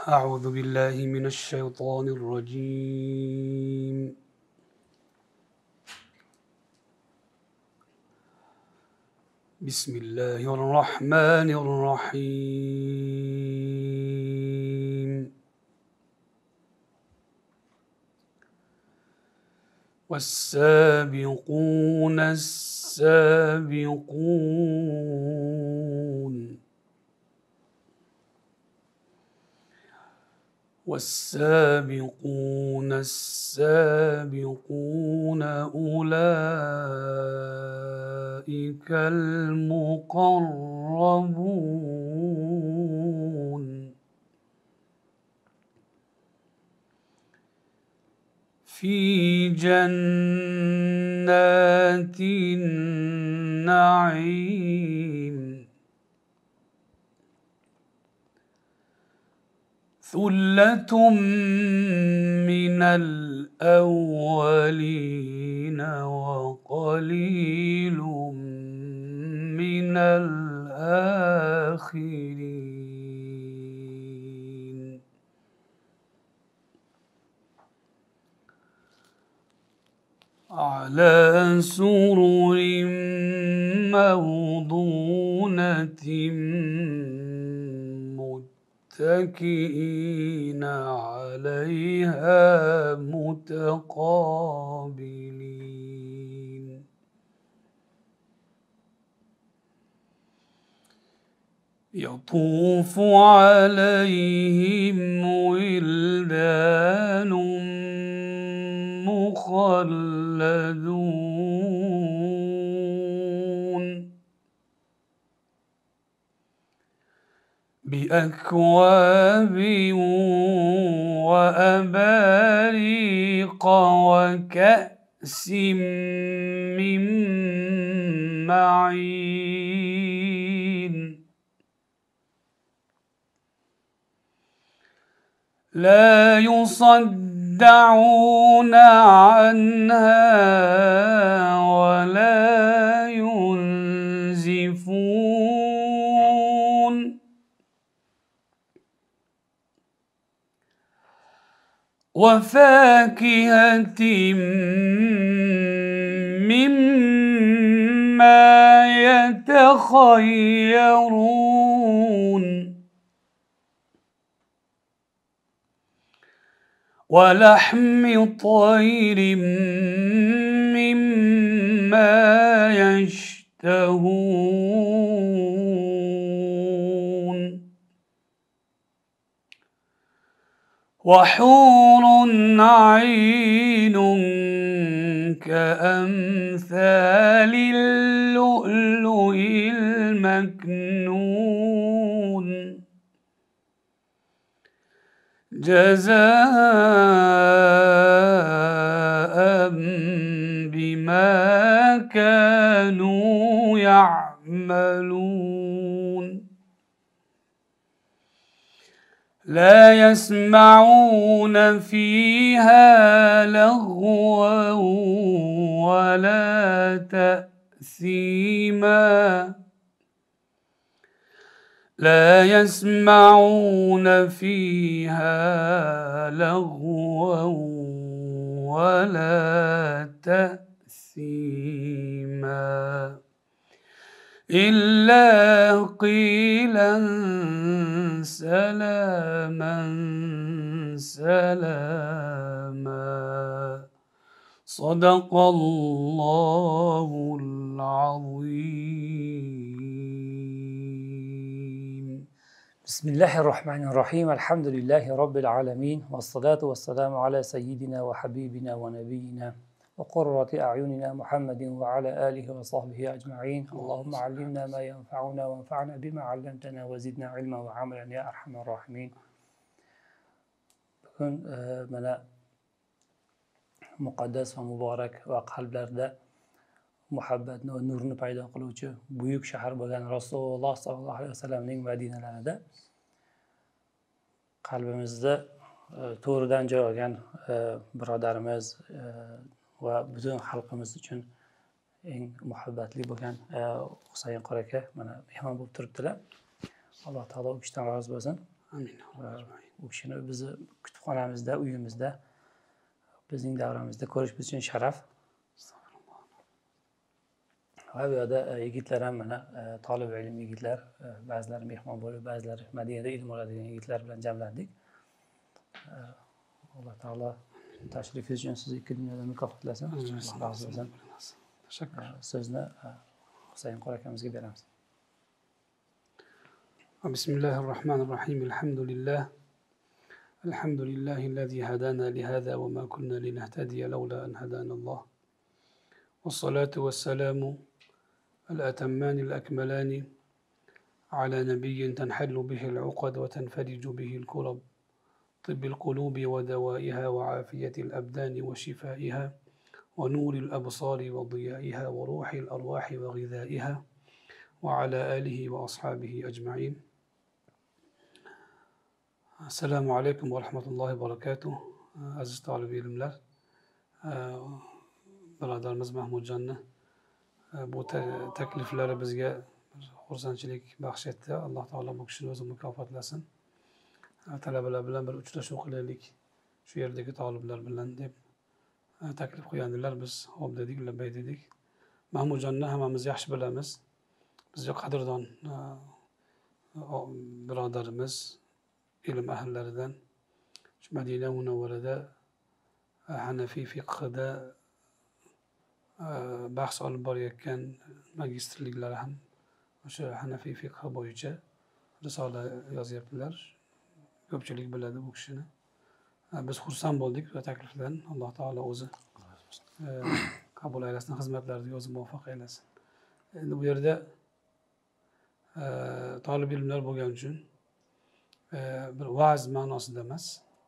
أعوذ بالله من الشيطان الرجيم. بسم الله الرحمن الرحيم. والسابقون السابقون والسابقون السابقون أولئك المقربون في جنات النعيم ثلة من الأولين وقليل من الآخرين. على سرر موضونة متكئين عليها متقابلين. يطوف عليهم ولدان مخلدون بأكواب وأباريق وكأس من معين لا يصدعون عنها ولا ينزفون وفاكهة مما يتخيرون ولحم طير مما يشتهون وحور عين كأمثال اللؤلؤ المكنون جزاء بما كانوا يعملون. لا يسمعون فيها لغوا ولا تأثيما لا يسمعون فيها لغوا ولا تأثيما إلا قيلا سلاما سلاما. صدق الله العظيم. بسم الله الرحمن الرحيم. الحمد لله رب العالمين، والصلاة والسلام على سيدنا وحبيبنا ونبينا وقرة أعيننا محمد وعلى آله وصحبه أجمعين. اللهم علمنا ما ينفعنا وانفعنا بما علمتنا وزدنا علما وعملا يا أرحم الراحمين. Bugün mana muqaddas va muborak va qalblarda muhabbatni va nurni paydo qiluvchi buyuk shahar bo'lgan Rasululloh sollallohu alayhi vasallamning Madinalarida qalbimizda to'ridan joy olgan birodarimiz va butun xalqimiz uchun eng muhabbatli bo'lgan Husayn qora aka mana mehmon bo'lib turibdilar. Alloh taolo u kishidan rozi bo'lsin. Amin. U kishini bizni kutubxonamizda, uyimizda, bizning davramizda ko'rish biz uchun sharaf. Va bu yerda yigitlar ham mana talib ilm yigitlar, ba'zilari mehmon bo'lib, ba'zilari Madinada ilm oladigan yigitlar bilan jamlandik. Alloh taolo tashrifingiz uchun sizni ikki dunyoda mukofotlasin. Alloh razı bo'lsin. Teşekkür. So'zni Husayn qori akamizga beramiz. بسم الله الرحمن الرحيم الحمد لله الذي هدانا لهذا وما كنا لنهتدي لولا أن هدانا الله والصلاة والسلام الأتمان الأكملان على نبي تنحل به العقد وتنفرج به الكرب طب القلوب ودوائها وعافية الأبدان وشفائها ونور الأبصار وضيائها وروح الأرواح وغذائها وعلى آله وأصحابه أجمعين. Assalamu alaikum wa rahmatullahi wa barakatuh. Aziz talib ilmlar, birodarimiz Mahmudjonni bu takliflari bizga xursandchilik baxsh etdi. Alloh taolo bu kishini o'zi mukofotlasin. Talabalar bilan bir uchrashuv qilaylik shu yerdagi taliblar bilan deb taklif qo'ygandilar. Biz xo'p dedik, labbay dedik. Mahmudjonni hammamiz yaxshi bilamiz. Bizga qadrdon birodarimiz, ilm ahllaridan, Madina Munavvarada Hanafiy fiqhida bahs olib borayotgan magistrliklari ham o'sha Hanafiy fiqhi bo'yicha risola yozyaptilar. Ko'pchilik biladi bu kishini. Biz xursand bo'ldik bu taklifdan. Alloh taolo o'zi qabul aylasin, xizmatlariga o'zi muvaffaq aylasin. Endi bu yerda talib ilmlar bo'lgani uchun bir va'z ma'nosida emas,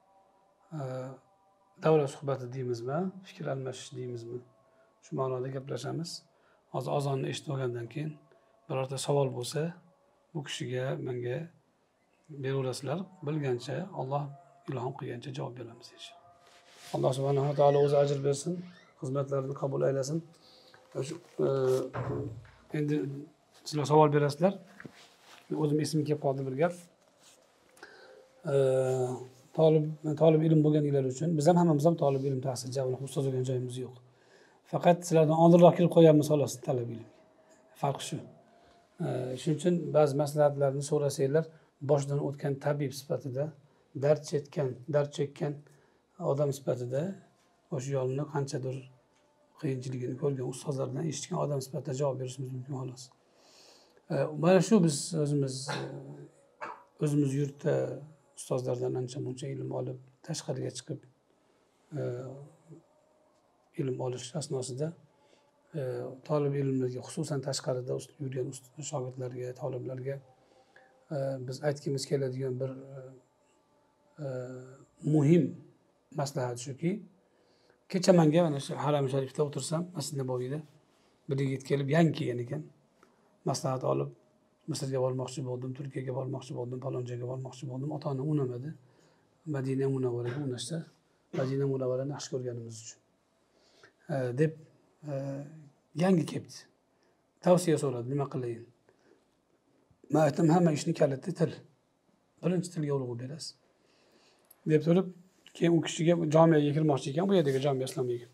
davra suhbati deymizmi, fikr almashish deymizmi, shu ma'noda gaplashamiz. Hozir azonni eshitib olgandan keyin birorta savol bo'lsa, bu kishiga, menga beraverasizlar. Bilgancha, Alloh ilhom qilgancha javob beramiz inshaalloh. Alloh subhanahu va taolo o'zi ajr bersin, xizmatlarini qabul aylasin. Endi sizlar savol berasizlar. O'zim esimga kelib qoldi bir gap. Talib ilm bo'lganinglar uchun, biz ham hammamiz ham talib ilm tahsil javobini ustoz bo'lgan joyimiz yo'q. Faqat sizlardan oldinroq kirib qo'yamiz xolos talab ilm. Farq shu. Shuning uchun ba'zi maslahatlarni so'rasanglar, boshdan o'tgan tabib sifatida, dard chekkan odam sifatida, o'sha yo'lni qanchadir qiyinchiligini ko'rgan ustozlardan eshitgan odam sifatida javob berishimiz mumkin xolos. Mana shu biz o'zimiz yurtda ustozlardan ancha muncha ilm olib, tashqariga chiqib ilm olish asnosida talib ilmlarga, xususan tashqarida yurgan shogirdlarga, talablarga biz aytgimiz keladigan bir muhim maslahat shuki, kecha menga mana shu Haram Sharifda o'tirsam, Masjid Nabaviyda bir yigit kelib yangi kelgan ekan, maslahat olib, Misrga bormoqchi bo'ldim, Turkiyaga bormoqchi bo'ldim, falon joyga bormoqchi bo'ldim. Ota-onam unamadi. Madina Munavvaraga unashsa, Madina Munavvarani yaxshi ko'rganimiz uchun deb yangi kelibdi. Tavsiya so'radi, nima qilayin? Men aytdim, hamma ishni kaliti til. Birinchi tilga urg'u berasiz. Deb turib, keyin u kishiga jamiyaga kirmoqchi ekan, bu yerdagi jamiya islomiyaga.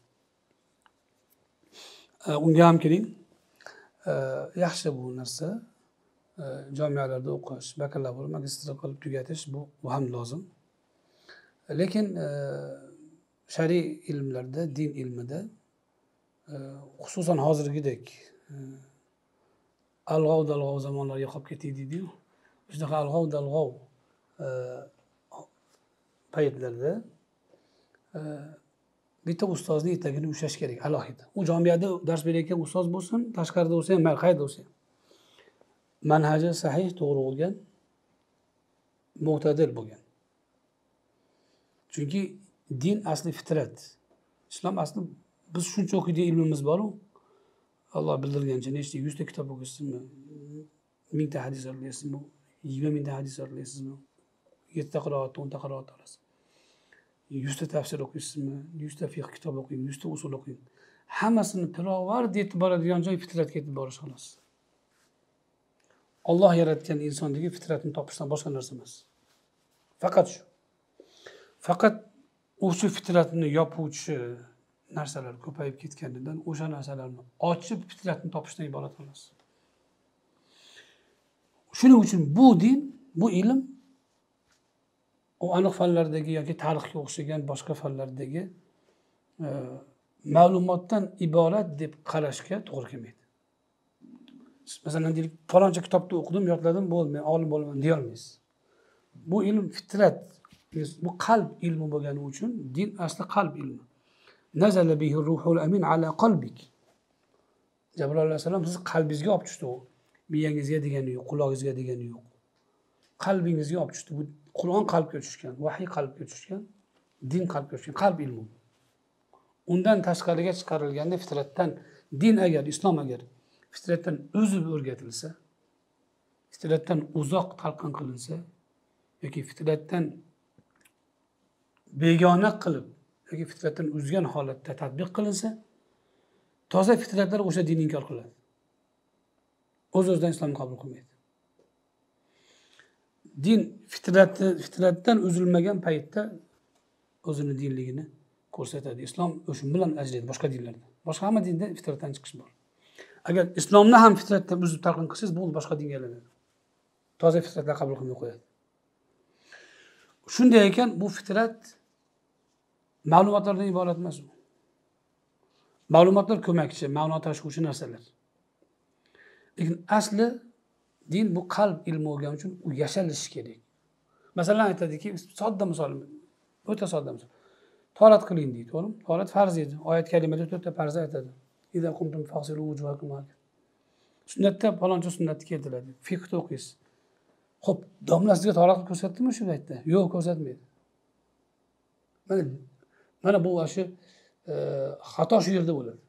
Unga ham kiring. Yaxshi bu narsa. Jamiyalarda o'qish, bakalavr, magistr qilib tugatish bu ham lozim. Lekin shariy ilmlarda, din ilmida xususan hozirgidek alg'ov-dalg'ov zamonlarga qolib ketdik deydi-yu. Shunaqa alg'ov-dalg'ov paytlarda bitta ustozni etagini ushlash kerak alohida. U jamiyada dars berayotgan ustoz bo'lsin, tashqarida bo'lsa ham, qayerda bo'lsa ham. Manhaji sahih, to'g'ri bo'lgan, mo'tadil bo'lgan. Chunki din asli fitrat. Islom asli biz shuncha o'qiydigan ilmimiz bor-ku. Alloh bildirgancha nechta 100 ta kitob o'qiysizmi? 1000 ta hadis o'qiysizmi? 20 ta hadis o'qiysizmi? 7 ta qiroat, 10 ta qiroat olasiz. 100 ta tafsir o'qiysizmi? 100 ta fiqh kitob o'qing, 100 ta usul o'qing. Hammasini pirovard etib boradigan joy fitratga yetib borish xolos. Alloh yaratgan insondagi fitratni topishdan boshqa narsa emas. Faqat shu. Faqat o'sha fitratni yopuvchi narsalar ko'payib ketganidan o'sha narsalarni ochib fitratni topishdan iborat xolos. Shuning uchun bu din, bu ilm o aniq fanlardagi yoki tarixga o'xshagan boshqa fanlardagi ma'lumotdan iborat deb qarashga to'g'ri kelmaydi. Masalan, deylik, faloncha kitobni o'qidim, yodladim, bo'ldi, men olim bo'laman deya olmaysiz. Bu ilm fitrat, bu qalb ilmi bo'lgani uchun din asli qalb ilmi. Nazala bihi ruhul amin ala qalbik. Jabroil alayhisalom siz qalbingizga olib tushdi. Miyangizga degani yo'q, qulog'ingizga degani yo'q. Qalbingizga olib tushdi. Bu Qur'on qalbga tushgan, vahiy qalbga tushgan, din qalbga tushgan, qalb ilmi. Undan tashqariga chiqarilganda fitratdan, din agar, islom agar fitratdan o'zib o'rgatilsa, fitratdan uzoq talqin qilinsa, yoki fitratdan begona qilib, yoki fitratdan uzgan holatda tatbiq qilinsa, toza fitratlar o'sha dinni inkor qiladi. O'z-o'zidan islomni qabul qilmaydi. Din fitratdan uzilmagan paytda o'zini dinligini ko'rsatadi. Islom o'sha bilan ajraydi boshqa dinlardan. Boshqa hamma dinda fitratdan chiqish bor. Agar islomni ham fitratdan uzib talqin qilsangiz, bu boshqa dinga aylanadi. Toza fitratlar qabul qilmay qo'yadi. Shunday ekan, bu fitrat ma'lumotlardan iborat emas. Ma'lumotlar ko'makchi, ma'no tashuvchi narsalar. Lekin asli din bu qalb ilmi bo'lgani uchun u yashalishi kerak. Masalan, aytadiki, sodda misol, o'ta sodda misol. Tahorat qiling deydi, to'g'rimi? Tahorat farz edi. Oyat kalimada 4 ta farz aytadi. Idza kuntum faghsilu wujuhakum. Sunnatda faloncha sunnatni keltiradi. Fiqhda o'qiysiz. Xo'p, domla sizga tahorat ko'rsatdimi shu paytda? Yo'q, ko'rsatmaydi. Mana bu ashi xato shu yerda bo'ladi.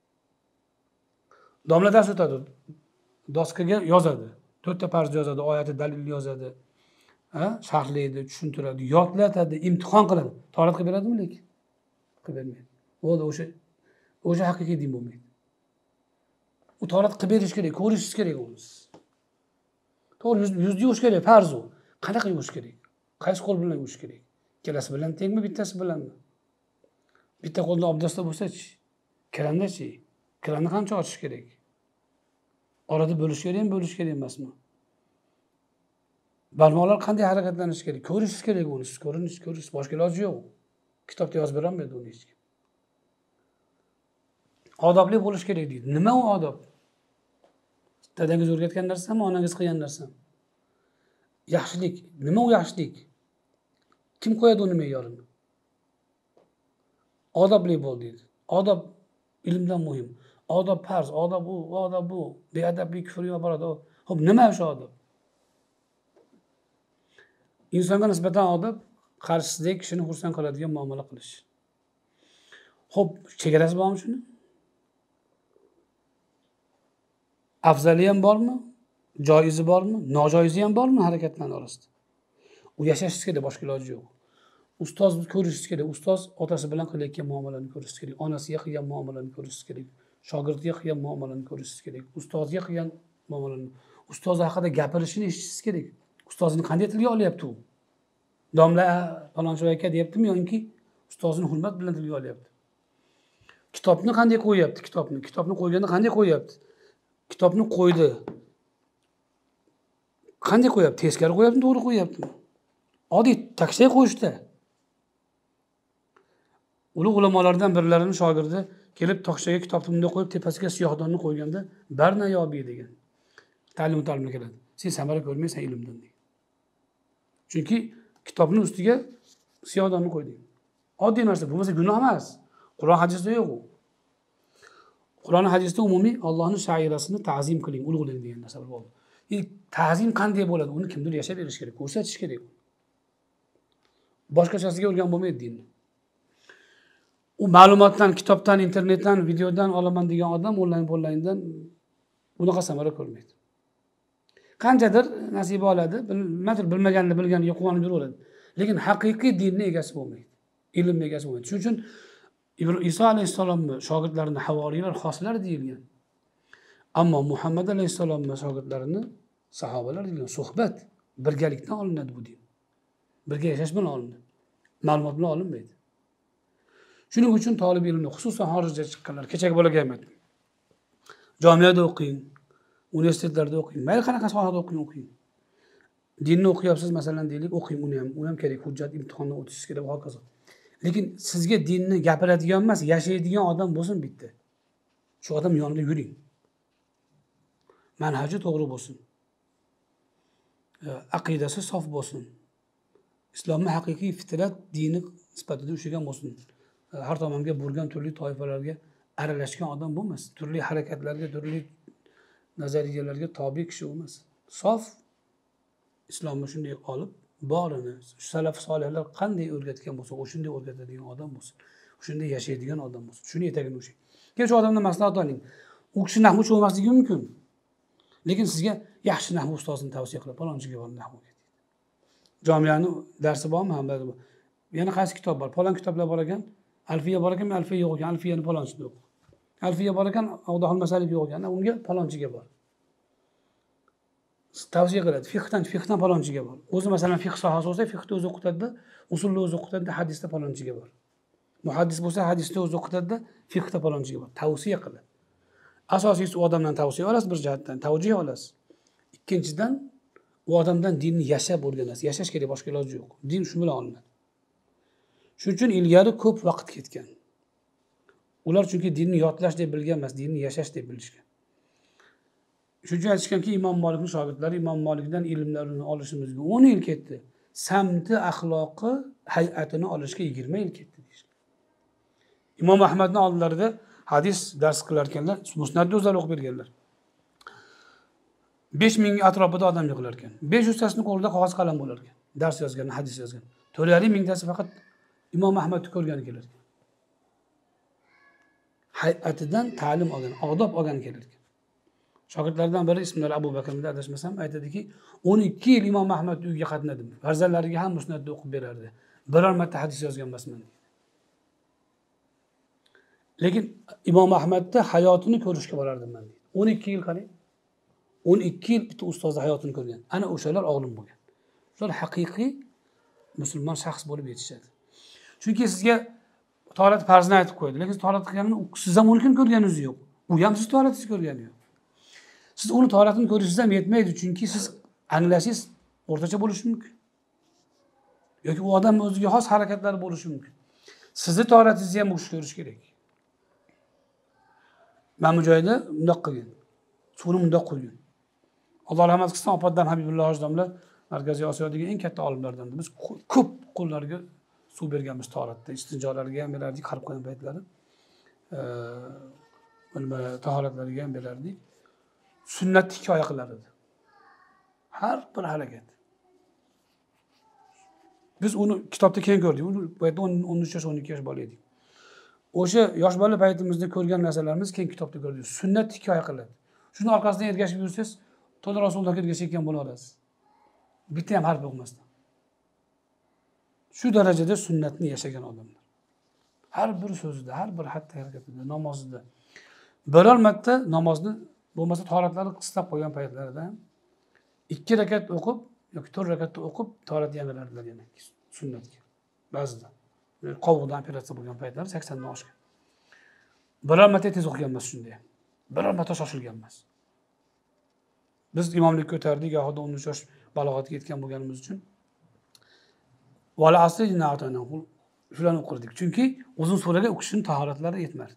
Domla dars o'tadi. Doskaga yozadi. 4 ta farz yozadi, oyati dalil yozadi. Sharhlaydi, tushuntiradi, yodlatadi, imtihon qiladi. Tahorat qilib beradimi lekin? Qilib bermaydi. Bo'ldi, o'sha haqiqiy din bo'lmaydi. U tahorat qilib berish kerak, ko'rishingiz kerak uni. To'g'ri, yuzni yuvish kerak, farz u. Qanaqa yuvish kerak? Qaysi qo'l bilan yuvish kerak? Ikkalasi bilan tengmi, bittasi bilanmi? Bitta qo'lda obdasta bo'lsa-chi, krandachi? Kranni qancha ochish kerak? Orada bo'lish kerak emasmi? Barmoqlar qanday harakatlanishi kerak? Ko'rishingiz kerak uni, siz ko'rish, boshqa iloji yo'q. Kitobda yozib berolmaydi uni hech kim. Odobli bo'lish kerak deydi. Nima u odob? Dadangiz o'rgatgan narsami, onangiz qilgan narsami? Yaxshilik, nima u yaxshilik? Kim qo'yadi uni me'yorini? Odobli bo'l deydi. Odob ilmdan muhim. Odob farz, odob bu. Beadablik kufrga olib boradi. Xo'p, nima o'sha odob? Insonga nisbatan odob qarshisidagi kishini xursand qiladigan muomala qilish. Xo'p, chegarasi bormi shuni? Afzali ham bormi? Joizi bormi? Nojoizi ham bormi harakatlar orasida? U yashashingiz kerak, boshqa iloji yo'q. Ustozni ko'rishingiz kerak. Ustoz otasi bilan qilayotgan muomalani ko'rishingiz kerak. Onasiga qilgan muomalani ko'rishingiz kerak. Shogirdiga qilgan muomalani ko'rishingiz kerak. Ustozga qilgan muomalani, ustoz haqida gapirishini eshitishingiz kerak. Ustozni qanday tilga olyapti u? Domla falonchi aka deyaptimi yoki ustozini hurmat bilan tilga olyapti? Kitobni qanday qo'yapti? Kitobni qo'yganda qanday qo'yapti? Kitobni qo'ydi. Qanday qo'yapti? Teskari qo'yaptimi, to'g'ri qo'yaptimi? Oddiy takshay qo'yishda. Ulug' ulamolardan birlarining shogirdi kelib toqshaga kitobni bunday qo'yib, tepasiga siyohdonni qo'yganda barna yobi degan. Ta'limga keladi. Sen samara ko'rmaysan ilmdan degan. Chunki kitobning ustiga siyohdonni qo'yding. Oddiy narsa, bo'lmasa gunoh emas. Qur'on hadisda yo'q u. Qur'on hadisda umumiy Allohning sha'irasini ta'zim qiling, ulug'lang degan narsa bor. Ta'zim qanday bo'ladi? Uni kimdir yashab berish kerak, ko'rsatish kerak. Boshqachasiga o'rgan bo'lmaydi dinni. U ma'lumotdan, kitobdan, internetdan, videodan olaman degan odam onlayndan bunaqa samara ko'rmaydi. Qanchadir nasiba oladi, bilmaganini bilganiga quvonib yuraveradi. Lekin haqiqiy dinning egasi bo'lmaydi. Ilmning egasi bo'lmaydi. Shuning uchun Iso alayhissalomning shogirdlarini havoriylar, xoslar deyilgan. Ammo Muhammad alayhissalomning shogirdlarini sahobalar deyilgan. Suhbat, birgalikdan olinadi bu din. birga yashash bilan olindi. Ma'lumot bilan olinmaydi. Shuning uchun talib ilmni, xususan xorijga chiqqanlar, kechagi bolaga ham aytdim. Jamiyada o'qing, universitetlarda o'qing, mayli qanaqa sohada o'qing. Dinni o'qiyapsiz masalan deylik, o'qing uni ham kerak, hujjat imtihondan o'tishingiz kerak va hokazo. Lekin sizga dinni gapiradigan emas, yashaydigan odam bo'lsin bitta. Shu odam yonida yuring. Manhaji to'g'ri bo'lsin. Aqidasi sof bo'lsin. Islomning haqiqiy fitrat dini sifatida ushlagan bo'lsin. Har tomonga burgan turli toifalarga aralashgan odam bo'lmas. Turli harakatlarga, turli nazariyalarga tobe kishi bo'lmas. Sof islomni shunday olib, borini salaf solihlar qanday o'rgatgan bo'lsa, o'shunday o'rgatadigan odam bo'lsin. Shunday yashaydigan odam bo'lsin. Shuni etagini ushlang. Keyin shu odamdan maslahat oling. U kishi nahvchi bo'lmasligi mumkin. Lekin sizga yaxshi nahv ustozini tavsiya qilib, palonchiga borib nahvga deydi. Jamiyaning darsi bormi? Hamda yana qaysi kitob bor? Palon kitoblar bor ekan. Alfiya bor ekan, alfiya yo'q ekan. Alfiyani palonchida o'qi. Alfiya bor ekan, Avdahul Masalik yo'q ekan. Unga palonchiga bor. Tavsiya qiladi. Fiqhdan palonchiga bor. O'zi masalan fiqh sohasi bo'lsa, fiqhda o'zi o'qitadi, usulni o'zi o'qitadi, hadisda palonchiga bor. Muhaddis bo'lsa, hadisda o'zi o'qitadi, fiqhda palonchiga bor. Tavsiya qiladi. Asosiysi u odamdan tavsiya olasiz, bir jihatdan tavjih olasiz. Ikkinchidan u odamdan dinni yashab o'rganasiz. Yashash kerak, boshqa iloji yo'q. Din shu bilan olinadi. Shuning uchun ilgari ko'p vaqt ketgan. Ular chunki dinni yodlash deb bilgan emas, dinni yashash deb bilishgan. Shuning uchun aytishganki, Imom Malikning shogirdlari Imom Malikdan ilmlarini olishimizga 10 yil ketdi. Samti, axloqi, hay'atini olishga 20 yil ketdi deyishgan. Imom Ahmadning oldlarida hadis dars qilar ekanlar, musnadni o'zlari o'qib berganlar. 5000 atrofida odam yig'ilar ekan. 500 tasini qo'lida qog'oz qalam bo'lar ekan. Dars yozgan, hadis yozgan. 4,5 tasi faqat Imom Ahmadni ko'rgani kelar ekan. Hay'atidan ta'lim olgan, odob olgan kelar ekan. Shogirdlardan biri ismlari Abu Bakrda adashmasam aytadiki, 12 yil Imom Ahmad uyiga qatnadim. Farzandlariga ham musnadni o'qib berardi. Biror marta hadis yozgan emasman. Lekin Imom Ahmadda hayotini ko'rishga borardim men deydi. 12 yil qarang. 12 yil bitta ustozning hayotini ko'rgan. Ana o'shalar olim bo'lgan. Ular haqiqiy musulmon shaxs bo'lib yetishadi. Chunki sizga tahorat farzini aytib qo'ydi, lekin tahorat qilganini siz ham uni ko'rganingiz yo'q. U ham siz tahoratingizni ko'rgani yo'q. Siz uni tahoratini ko'rishingiz ham yetmaydi, chunki siz anglashingiz o'rtacha bo'lishi mumkin. Yoki u odam o'ziga xos harakatlari bo'lishi mumkin. Sizni tahoratingizni ham o'qish ko'rish kerak. Mana bu joyda bundoq qilgan. Suvni bundoq qo'ygan. Alloh rahmat qilsin, opadan Habibulloh Hojdomlar Markaziy Osiyodagi eng katta olimlardan. Biz ko'p qo'llarga suv berganmiz tahoratda. Istinjolarga ham berardik, qarib qo'ygan paytlari. Tahoratlariga ham berardik. Sunnatni hikoya qilar edi. Har bir harakat. Biz uni kitobda keyin ko'rdik. U paytda 13 yosh, 12 yosh bola edik. O'sha yosh bola paytimizda ko'rgan narsalarimiz keyin kitobda ko'rdik. Sunnatni hikoya qiladi. Shuni orqasidan ergashib yursangiz, to'la Rasulullohga ergashayotgan bo'la olasiz. Bitta ham harf o'qimasdan. Shu darajada sunnatni yashagan odamlar. Har bir so'zida, har bir xatti harakatida, namozida. Biror marta namozni bo'lmasa tahoratlari qistab qo'ygan paytlarida 2 rakat o'qib yoki 4 rakatda o'qib tahorat yangilardilar yana sunnatga. Ba'zida qovuqdan operatsiya bo'lgan paytlar 80 dan oshgan. Biror marta tez o'qigan emas shunday. Biror marta shoshilgan emas. Biz imomlik ko'tardik, yoxud 13 yosh balog'atga yetgan bo'lganimiz uchun vala asri na'atana shularni o'qirdik. Chunki uzun suraga o'qishning tahoratlari yetmadi.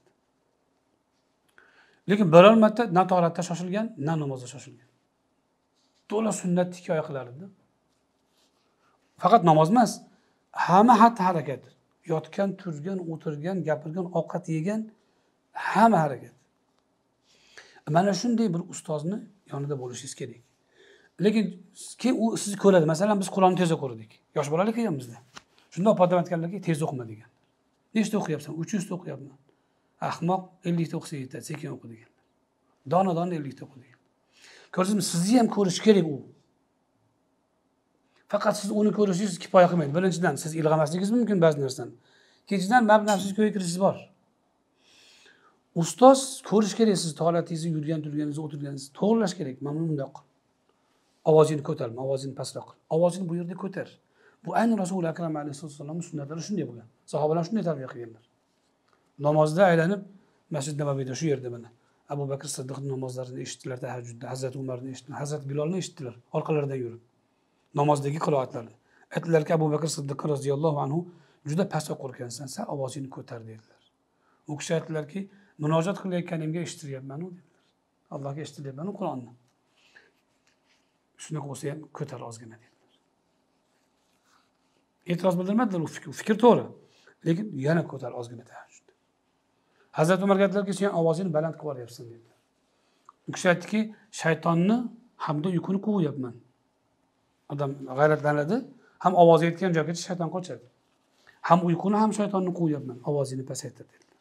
Lekin biror marta na tahoratda shoshilgan, na namozda shoshilgan. To'la sunnatni hikoya qilardi. Faqat namoz emas, hamma xatti harakat, yotgan, turgan, o'tirgan, gapirgan, ovqat yegan, hamma harakat. Mana shunday bir ustozni yonida bo'lishingiz kerak. Lekin keyin u sizni ko'radi. Masalan, biz Qur'onni tez o'qirdik. Yosh bolalar kelganmizda. Shunda opadan aytganlarki, tez o'qima degan. Nechta o'qiyapsan? 300 ta o'qiyapman. Ahmoq 50 ta o'qisa yetadi, sekin o'qi degan. Dona-dona 50 ta o'qi degan. Ko'rdingizmi, sizni ham ko'rish kerak u. Faqat siz uni ko'rishingiz kifoya qilmaydi. Birinchidan, siz ilg'amasligingiz mumkin ba'zi narsani. Ikkinchidan, nafsingiz ko'yga kirishingiz bor. Ustoz ko'rish kerak, siz taholatingizni, yurgan turganingizni, o'tirganingizni to'g'rilash kerak. Mana bunday qil. Ovozingni ko'tarma, ovozingni pastroq qil. Ovozingni bu yerda ko'tar. Bu ayni Rasuli akram alayhissalomning sunnatlari shunday bo'lgan. Sahobalar shunday tarbiya qilganlar. Namozda aylanib Masjid Nabaviyda shu yerda mana Abu Bakr Siddiqning namozlarini eshitdilar tahajjudda, Hazrat Umarni eshitdilar, Hazrat Bilolni eshitdilar orqalaridan yurib. Namozdagi qiroatlarni. Aytdilarki Abu Bakr Siddiq roziyallohu anhu juda past o'qirkansan, sen ovozingni ko'tar dedilar. U kishi aytdilarki, munojat qilayotganimga eshitiryapman-ku dedilar. Allohga eshitiryapman Qur'onni. Shunaqa bo'lsa ham ko'tar ozgina dedilar. E'tiroz bildirmadilar u fikr to'g'ri. Lekin yana ko'tar ozgina tahajjud. Hazrat Umarga aytdilarki, sen ovozingni baland qilib yuryapsan dedilar. U kishi aytdiki, shaytonni hamda uyquni quvyapman. Odam g'ayratlanadi, ham ovozi yetgan joygacha shayton qochadi. Ham uyquni ham shaytonni quvyapman, ovozingni pasaytir dedilar.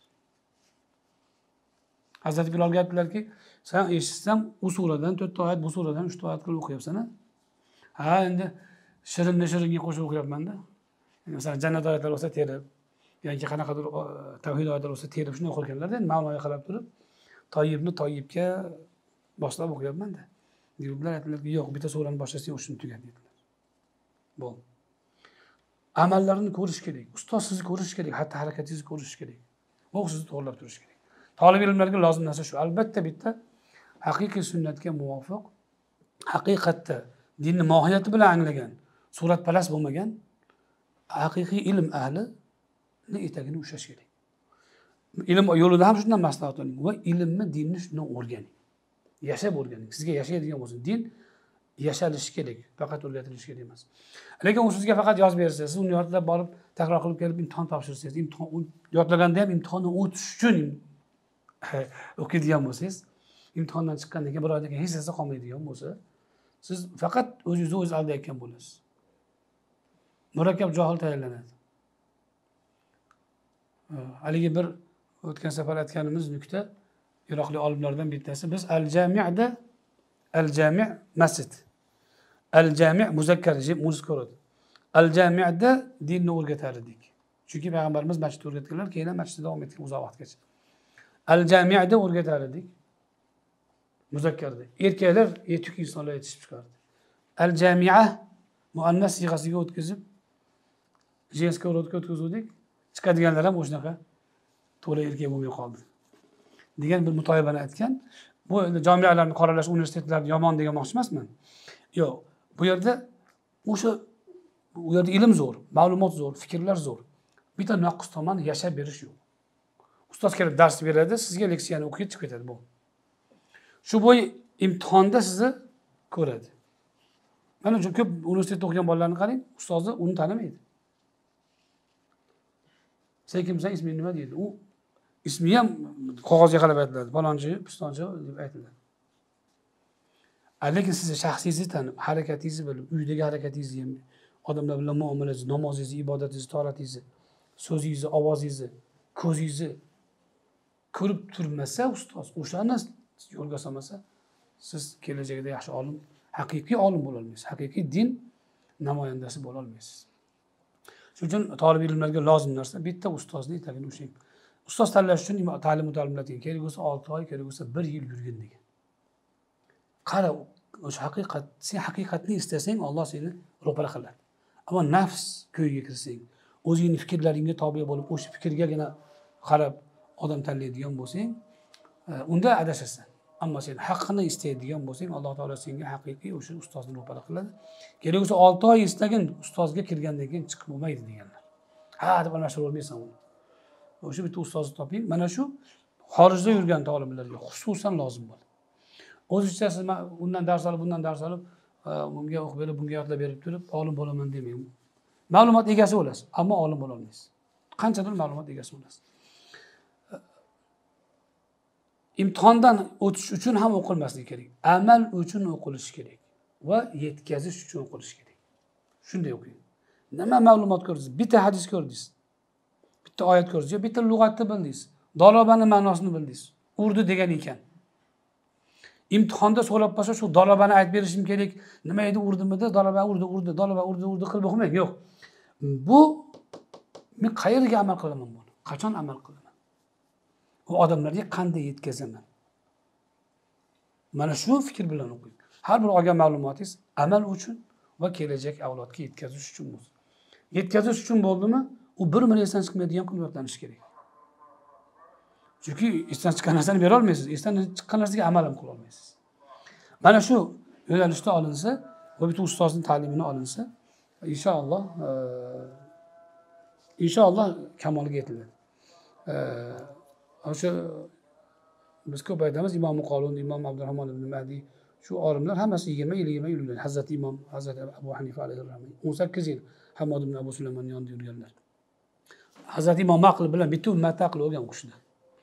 Hazrat Bilolga aytdilarki, sen eshitsam u suradan 4 ta oyat, bu suradan 3 ta oyat qilib o'qiyapsan-a? Ha, endi shiringa qo'shib o'qiyapman-da. Masalan, jannat oyatlari bo'lsa terib, yoki qanaqadir tavhid oyatlari bo'lsa terib shunday o'qirganlar-da, endi ma'noga qarab turib, toyibni toyibga boshlab o'qiyapman-da. Deydilar, aytdilarki, yo'q, bitta surani boshlasang o'shini tugat dedilar. Bu amallarni ko'rish kerak, ustoz sizni ko'rish kerak, hatto harakatingizni ko'rish kerak. Bu sizni to'g'rilab turish kerak. Talib ilmlarga lozim narsa shu. Albatta bitta haqiqiy sunnatga muvofiq, haqiqatda dinni mohiyati bilan anglagan, suratparast bo'lmagan haqiqiy ilm ahli etagini ushlash kerak. Ilm yo'lida ham shundan maslahat oling va ilmni, dinni shundan o'rganing. Yashab o'rganing. Sizga yashaydigan bo'lsin. Din yashalishi kerak, faqat o'rgatilishi kerak emas. Lekin u sizga faqat yozib bersa, siz uni yodlab borib, takror qilib kelib imtihon topshirsangiz, imtihon yodlaganda ham imtihonni o'tish uchun o'qiydigan bo'lsangiz, imtihondan chiqqandan keyin bir oydan keyin hech narsa qolmaydigan bo'lsa, siz faqat o'zingizni o'zingiz aldayotgan bo'lasiz. Murakkab johil tayyorlanadi. Haligi bir o'tgan safar aytganimiz nukta Iroqlik olimlardan bittasi, biz al-jami' masjid. Al-jami' muzakkar muzkar. Al-jami'da dinni o'rgatar edik. Chunki payg'ambarimiz masjidda o'rgatganlar, keyin masjidda davom etgan uzoq vaqtgacha. Al-jami'da o'rgatar edik. Muzakkarda. Erkaklar yetuk insonlar yetishib chiqardi. Al-jami'a muannas siyg'asiga o'tkazib, jenskiy o'rgatga o'tkazdik. Chiqadiganlar ham o'shanaqa to'la erkak bo'lmay qoldi. Degan bir mutoyibani aytgan. Bu jamialarni qoralash, universitetlarni yomon demoqchi emasman. Yo'q, bu yerda ilm zo'r, ma'lumot zo'r, fikrlar zo'r. Bitta noqis tomoni yashab berish yo'q. Ustoz kelib dars beradi, sizga leksiyani o'qib chiqib ketadi bu. Shu bo'y imtihonda sizni ko'radi. Mana shu ko'p universitetda o'qigan bolalarni qarang, ustozi uni tanimaydi. Sen kimsan, isming nima deydi? U ismi ham qog'ozga qarab aytiladi. Falonchi, pistonchi deb aytiladi. Lekin siz shaxsiyingizni tanib, harakatingizni bilib, uydagi harakatingizni ham, odamlar bilan muomalangizni, namozingizni, ibodatingizni, to'ratingizni, so'zingizni, ovozingizni, ko'zingizni ko'rib turmasa, ustoz o'shani yo'lga solmasa, siz kelajakda yaxshi olim, haqiqiy olim bo'la olmaysiz. Haqiqiy din namoyandasi bo'la olmaysiz. Shuning uchun talib ilmlarga lozim narsa bitta ustozni etagini ushlang. Ustoz tanlash uchun ta'lim mutalimlating kerak bo'lsa 6 oy, kerak bo'lsa 1 yil yurgin degan. Qara, o'sha haqiqat, sen haqiqatni istasang, Alloh seni ro'para qiladi. Ammo nafs ko'yiga kirsang, o'zingning fikrlaringga tobe bo'lib, o'sha fikrgagina qarab odam tanlaydigan bo'lsang, unda adashasan. Ammo sen haqqini istaydigan bo'lsang, Alloh taolo senga haqiqiy o'sha ustozni ro'para qiladi. Kerak bo'lsa 6 oy istagin, ustozga kirgandan keyin chiqib bo'lmaydi deganlar. Ha, deb almashtirib olmaysan uni. O'sha bitta ustozni toping. Mana shu xorijda yurgan talablarga xususan lozim bo'ladi. O'zingizcha siz undan dars olib, bundan dars olib, bunga o'qib berib, bunga yodlab berib turib, olim bo'laman demang. Ma'lumot egasi bo'lasiz, ammo olim bo'la olmaysiz. Qanchadir ma'lumot egasi bo'lasiz. imtihondan o'tish uchun ham o'qilmasligi kerak. Amal uchun o'qilishi kerak va yetkazish uchun o'qilishi kerak. Shunday o'qing. Nima ma'lumot ko'rdingiz? Bitta hadis ko'rdingiz. Bitta oyat ko'rdingiz, yo bitta lug'atni bildingiz. Dalobani ma'nosini bildingiz. Urdu degan ekan. Imtihonda so'rab qolsa shu dalobani aytib berishim kerak. Nima edi urdimida? Daloba urdi, daloba urdi qilib o'qimang. Yo'q. Bu men qayerga amal qilaman buni? Qachon amal qilaman? Bu odamlarga qanday yetkazaman? Mana shu fikr bilan o'qing. Har bir olgan ma'lumotingiz amal uchun va kelajak avlodga yetkazish uchun bo'lsin. Yetkazish uchun bo'ldimi, u bir umr esdan chiqmaydigan quvvatlanish kerak. Chunki esdan chiqqan narsani bera olmaysiz, esdan chiqqan narsaga amal ham qila olmaysiz. Mana shu yo'nalishda olinsa, va bitta ustozning ta'limini olinsa, inshaalloh kamolga yetiladi. O'sha biz ko'p aytamiz, Imom Qolun, Imom Abdurahmon ibn Mahdi, shu olimlar hammasi 20 yil yurgan. Hazrati Imom, Hazrati Abu Hanifa alayhi rahmat 18 yil Hammod ibn Abu Sulaymon yonida yurganlar. Hazrati Imom aql bilan bitta ummatni aqli o'rgan o'qishdi.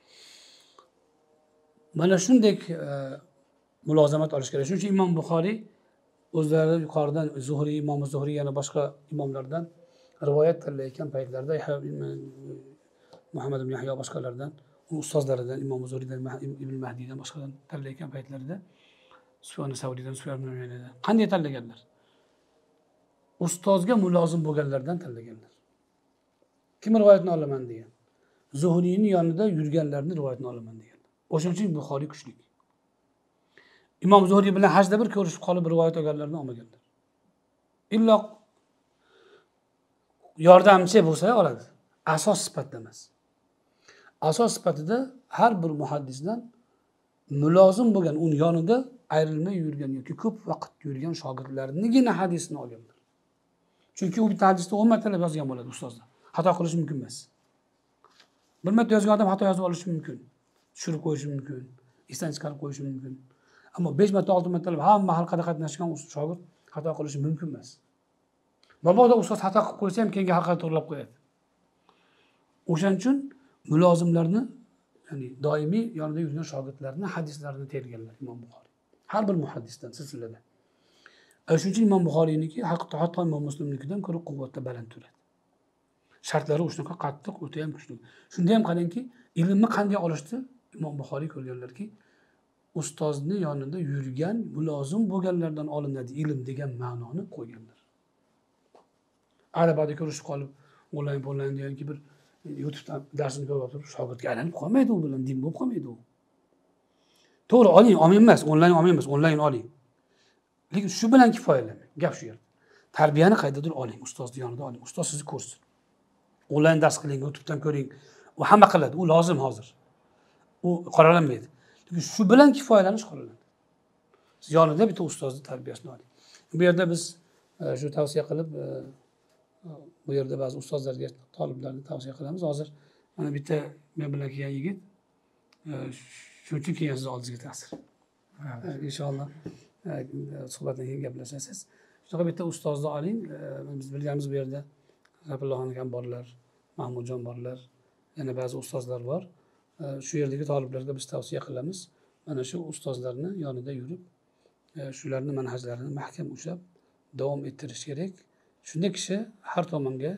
Mana shunday mulozamat olish kerak. Shuning uchun Imom Buxoriy o'zlari yuqoridan Zuhriy, Imom Zuhriy yana boshqa imomlardan rivoyat qilayotgan paytlarda Muhammad ibn Yahyo boshqalardan, ustozlaridan, Imom Zuhriydan, Ibn Mahdiydan boshqadan tanlayotgan paytlarida Sufyon Savriydan, Sufyon ibn Uyaynadan qanday tanlaganlar? Ustozga mulozim bo'lganlardan tanlaganlar. Kim rivoyatni olaman degan? Zuhriyning yonida yurganlarning rivoyatini olaman degan. O'shuning uchun Buxoriy kuchli. Imom Zuhriy bilan hajda bir ko'rishib qolib rivoyat olganlarni olmaganlar. Illo yordamchi bo'lsa oladi. Asos sifatida emas. Asos sifatida har bir muhaddisdan mulozim bo'lgan, uning yonida ayrilmay yurgan yoki ko'p vaqt yurgan shogirdlarnigina hadisni olganlar. Chunki u bitta hadisda 10 martalab yozgan bo'ladi ustozlar. Xato qilish mumkin emas. Bir marta yozgan odam xato yozib olishi mumkin. Tushirib qo'yishi mumkin, esdan chiqarib qo'yishi mumkin. Ammo 5 marta, 6 martalab hamma halqada qatnashgan shogird xato qilishi mumkin emas. Mabodo ustoz xato qilib qo'ysa ham keyingi halqada to'g'rilab qo'yadi. O'shaning uchun mulozimlarni, ya'ni doimiy yonida yurgan shogirdlarni hadislarini terganlar Imom Buxoriy. Har bir muhaddisdan silsilada. Shuning uchun Imom Buxoriyniki hatto Imom Muslimnikidan ko'ra quvvatda baland turadi. Shartlari shunaqa qattiq, o'ta ham kuchli. Shunda ham qarangki, ilmni qanday olishdi? Imom Buxoriy ko'rganlarki, ustozni yonida yurgan, mulozim bo'lganlardan olinadi ilm degan ma'noni qo'yganlar. Arabada ko'rishib qolib, onlayn deganki bir YouTube'dan darsini ko'rib o'tirib, shogirdga aylanib qolmaydi u bilan, din bo'lib qolmaydi u. To'g'ri, oling, olmay emas, onlayn oling. Lekin shu bilan kifoyalanmang. Gap shu yerda. Tarbiyani qaydadir oling, ustozni yonida oling. Ustoz sizni ko'rsin. Onlayn dars qiling, YouTube'dan ko'ring. U hamma qiladi, u lozim hozir. U qoralanmaydi. Lekin shu bilan kifoyalanish qoralanadi. Siz yonida bitta ustozni tarbiyasini oling. Bu yerda biz shu tavsiya qilib, bu yerda ba'zi ustozlarga, talablarga tavsiya qilamiz. Hozir mana bitta men bilan kelgan yigit shuning uchun keyin siz oldingizga ta'sir. Inshaalloh suhbatdan keyin gaplashasiz. Shunaqa bitta ustozni oling. Biz bilganimiz bu yerda Abdullohxon akam borlar, Mahmudjon borlar, yana ba'zi ustozlar bor. Shu yerdagi talablarga biz tavsiya qilamiz. Mana shu ustozlarni yonida yurib, shularning manhajlarini mahkam ushlab davom ettirish kerak. Shunda kishi har tomonga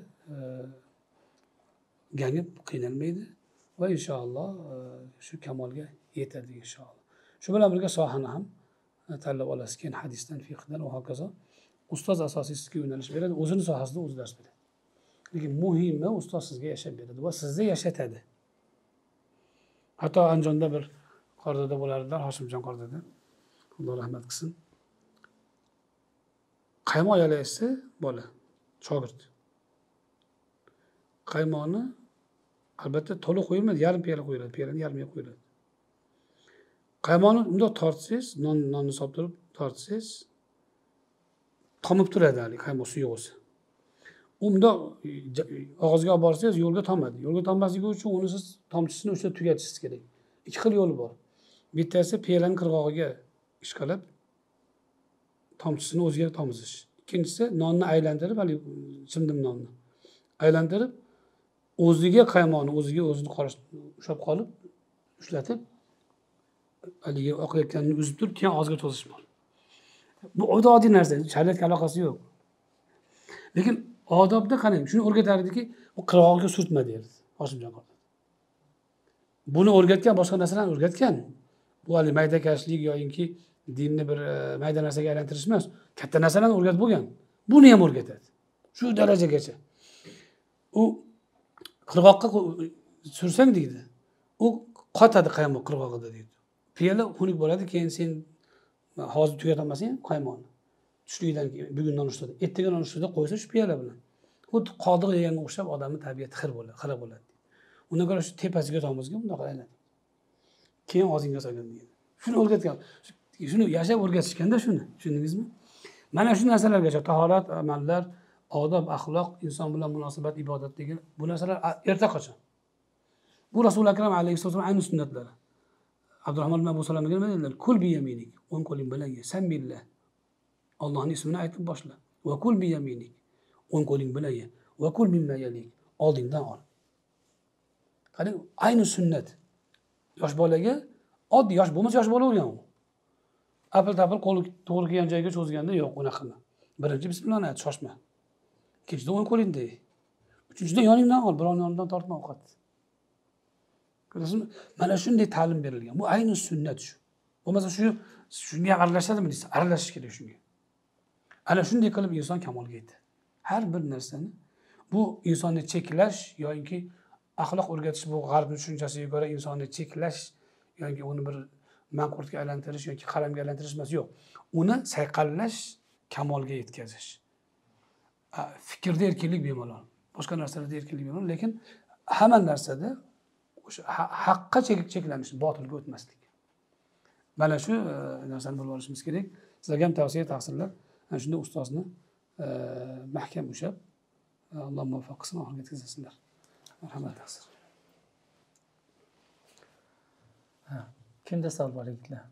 gangib qiynalmaydi va inshaalloh shu kamolga yetadi inshaalloh. Shu bilan birga sohani ham tanlab olasiz. Keyin hadisdan, fiqhdan va hokazo. Ustoz asosiy sizga yo'nalish beradi, o'zining sohasida o'zi dars beradi. Lekin muhimi ustoz sizga yashab beradi va sizni yashatadi. Hatto Andijonda bir qordada bo'lardilar, Hoshimjon qordada. Alloh rahmat qilsin. Qaymoq yalaysa bola, shogird. Qaymoqni albatta to'liq qo'yilmaydi, yarim piyola qo'yiladi, piyolani yarmiga qo'yiladi. Qaymoqni bundoq tortsangiz, nonni solib tortsangiz, tomib turadi hali qaymoq suvi bo'lsa. Unda og'izga olib borsangiz yo'lga tomadi. Yo'lga tommasligi uchun uni siz tomchisini o'sha tugatishingiz kerak. Ikki xil yo'li bor. Bittasi piyolaning qirg'og'iga ishqalab tomchisini o'ziga tomizish. Ikkinchisi nonni aylantirib, hali chimdim nonni aylantirib, o'ziga qaymoqni o'zini ushlab qolib, ushlatib, haligi oqayotganini uzib turib, keyin og'izga to'zish bor. Bu oddiy narsa, shariatga aloqasi yo'q. Lekin odobda qarang, shuni o'rgatardiki, u qirg'og'iga surtma derdi Hoshimjon qora. Buni o'rgatgan, boshqa narsalarni o'rgatgan. Bu hali maydakashlik yoki dinni bir mayda narsaga aylantirish emas, katta narsalarni o'rgatib bo'lgan. Buni ham o'rgatadi. Shu darajagacha. U qirg'oqqa sursang deydi, u qotadi qaymoq qirg'og'ida deydi. Piyola xunuk bo'ladi, keyin sen hozir tugatolmasang qaymoqni. Tushlikdan keyin bugun nonushtada, ertaga nonushtada qo'ysa shu piyola bilan. xuddi qodiq yeganga o'xshab odamni tabiati xir bo'ladi. Undan ko'ra shu tepasiga tomizga bundoq aylanadi. Keyin og'zingga solgan deydi. Shuni o'rgatgan. Shuni yashab o'rgatishganda shuni, tushundingizmi? Mana shu narsalargacha tahorat, amallar, odob, axloq, inson bilan munosabat, ibodat degan bu narsalar erta qachon. Bu Rasul akram alayhissalom ayni sunnatlari. Abdurrahmon ibn Abu Salamga nima dedilar? Kul bi yaminik. O'ng qo'ling bilan ye. Sen billah. Allohning ismini aytib boshla. Va kul bi yaminik. O'ng qo'ling bilan ye. Va kul mimma yalik. Oldingdan ol. Qarang, ayni sunnat. Yosh bolaga oddiy yosh bo'lmasa yosh bola o'rgan u. Apil-tapil qo'li to'g'ri kelgan joyga cho'zganda yo'q, unaqa qilma. Birinchi bismillahni ayt, shoshma. Ikkinchida o'ng qo'lingda ye. Uchinchida yoningdan ol, birovning yonidan tortma ovqat. Ko'rasizmi? Mana shunday ta'lim berilgan. Bu ayni sunnat shu. Bo'lmasa shunga aralashadimi deysiz? Aralashish kerak shunga. Ana shunday qilib inson kamolga yetadi. Har bir narsani bu insonni cheklash yoki axloq o'rgatish bu g'arbning tushunchasiga ko'ra insonni cheklash yoki uni bir manqurtga aylantirish yoki qalamga aylantirish emas, yo'q. Uni sayqallash, kamolga yetkazish. Fikrda erkinlik bemalol. Boshqa narsalarda erkinlik bemalol, lekin hamma narsada o'sha haqqa cheklanish, botilga o'tmaslik. Mana shu narsani bilib olishimiz kerak. Sizlarga ham tavsiya taqsirlar. Ana shunda ustozni mahkam ushlab, Alloh muvaffaq qilsin, oxiriga yetkazsinlar. Marhamat taqsir. Kimda savol bor yigitlar?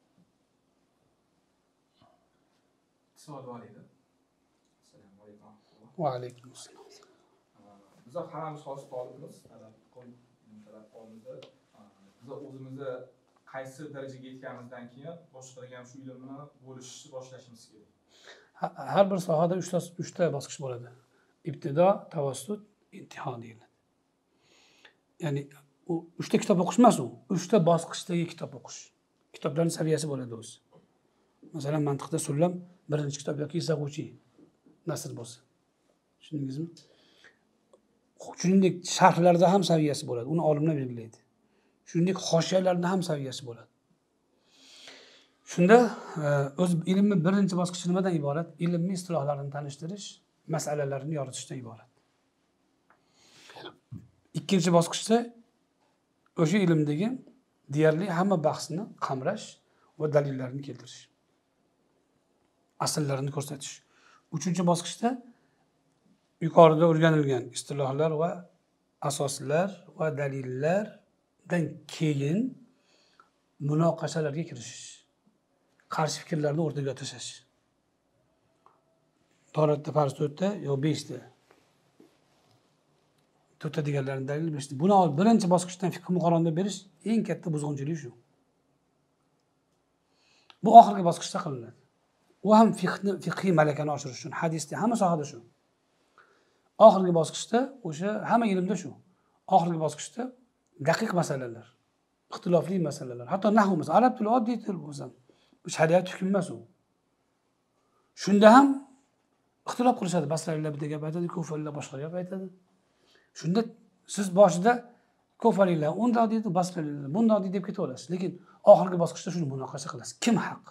Savol bor edi. Assalomu alaykum. Va alaykum assalom. Biz hammamiz hozir talabimiz, talabimizda biz o'zimizni qaysi darajaga yetganimizdan keyin boshqalarga ham shu ilmni bo'lishni boshlashimiz kerak. Har bir sohada 3 ta bosqich bo'ladi. İbtido, tavassut, intiho deyiladi. Ya'ni u 3 ta kitob o'qish emas u. 3 ta bosqichdagi kitob o'qish. Kitoblarning saviyasi bo'ladi o'zi. Masalan, mantiqda Sullam birinchi kitob yoki Zag'uchi nasr bo'lsa. Tushundingizmi? Shuningdek, sharhlarda ham saviyasi bo'ladi. Uni olimlar belgilaydi. Shuningdek, hoshiyalarda ham saviyasi bo'ladi. Shunda o'z ilmni birinchi bosqichi nimadan iborat? Ilmni istilohlarini tanishtirish, masalalarini yoritishdan iborat. Ikkinchi bosqichda o'sha ilmdagi deyarli hamma bahsni qamrash va dalillarni keltirish. Asallarini ko'rsatish. Uchinchi bosqichda yuqorida o'rganilgan istilohlar va asoslar va dalillardan keyin munoqashalarga kirishish. Qarshi fikrlarni o'rtaga tashlash. To'g'ri, farz 4 ta yo 5 ta. 4 ta deganlarning dalili 5 ta. Buni birinchi bosqichdan fiqh muqorranda berish eng katta buzg'unchilik shu. Bu oxirgi bosqichda qilinadi. U ham fiqhiy malakani oshirish uchun, hadisda, hamma sohada shu. Oxirgi bosqichda o'sha hamma ilmda shu. Oxirgi bosqichda daqiq masalalar, ixtilofli masalalar, hatto nahv masalalar, arab tili oddiy til bo'lsa, shariat hukm emas u. Shunda ham ixtilof qilishadi. Basralilar bitta gap aytadi, Kufalilar boshqa gap aytadi. Shunda siz boshida Kufalilar undoq deydi, Basralilar bundoq deydi deb ketaverasiz. Lekin oxirgi bosqichda shuni munoqasha qilasiz. Kim haq?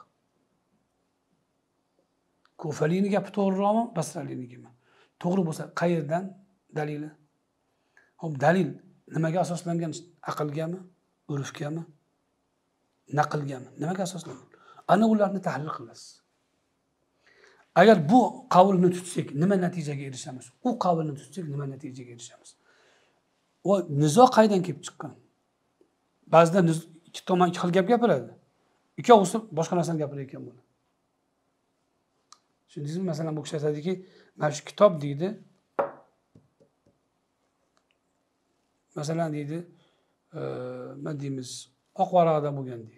Kufalining gapi to'g'riroqmi, Basralinigimi? To'g'ri bo'lsa, qayerdan dalili? Xo'p, dalil nimaga asoslangan? Aqlgami, urfgami, naqlgami? Nimaga asoslangan? Ana ularni tahlil qilasiz. Agar bu qavlni tutsak, nima natijaga erishamiz? U qavlni tutsak, nima natijaga erishamiz? Va nizo qaydan kelib chiqqan? Ba'zida ikki tomon ikki xil gap gapiradi. Ikkovsi boshqa narsani gapirayotgan bo'ladi. Tushundingizmi? Masalan, bu kishi aytadiki, mana shu kitob deydi. Masalan deydi, nima deymiz, oq varaqda bo'lgan deydi.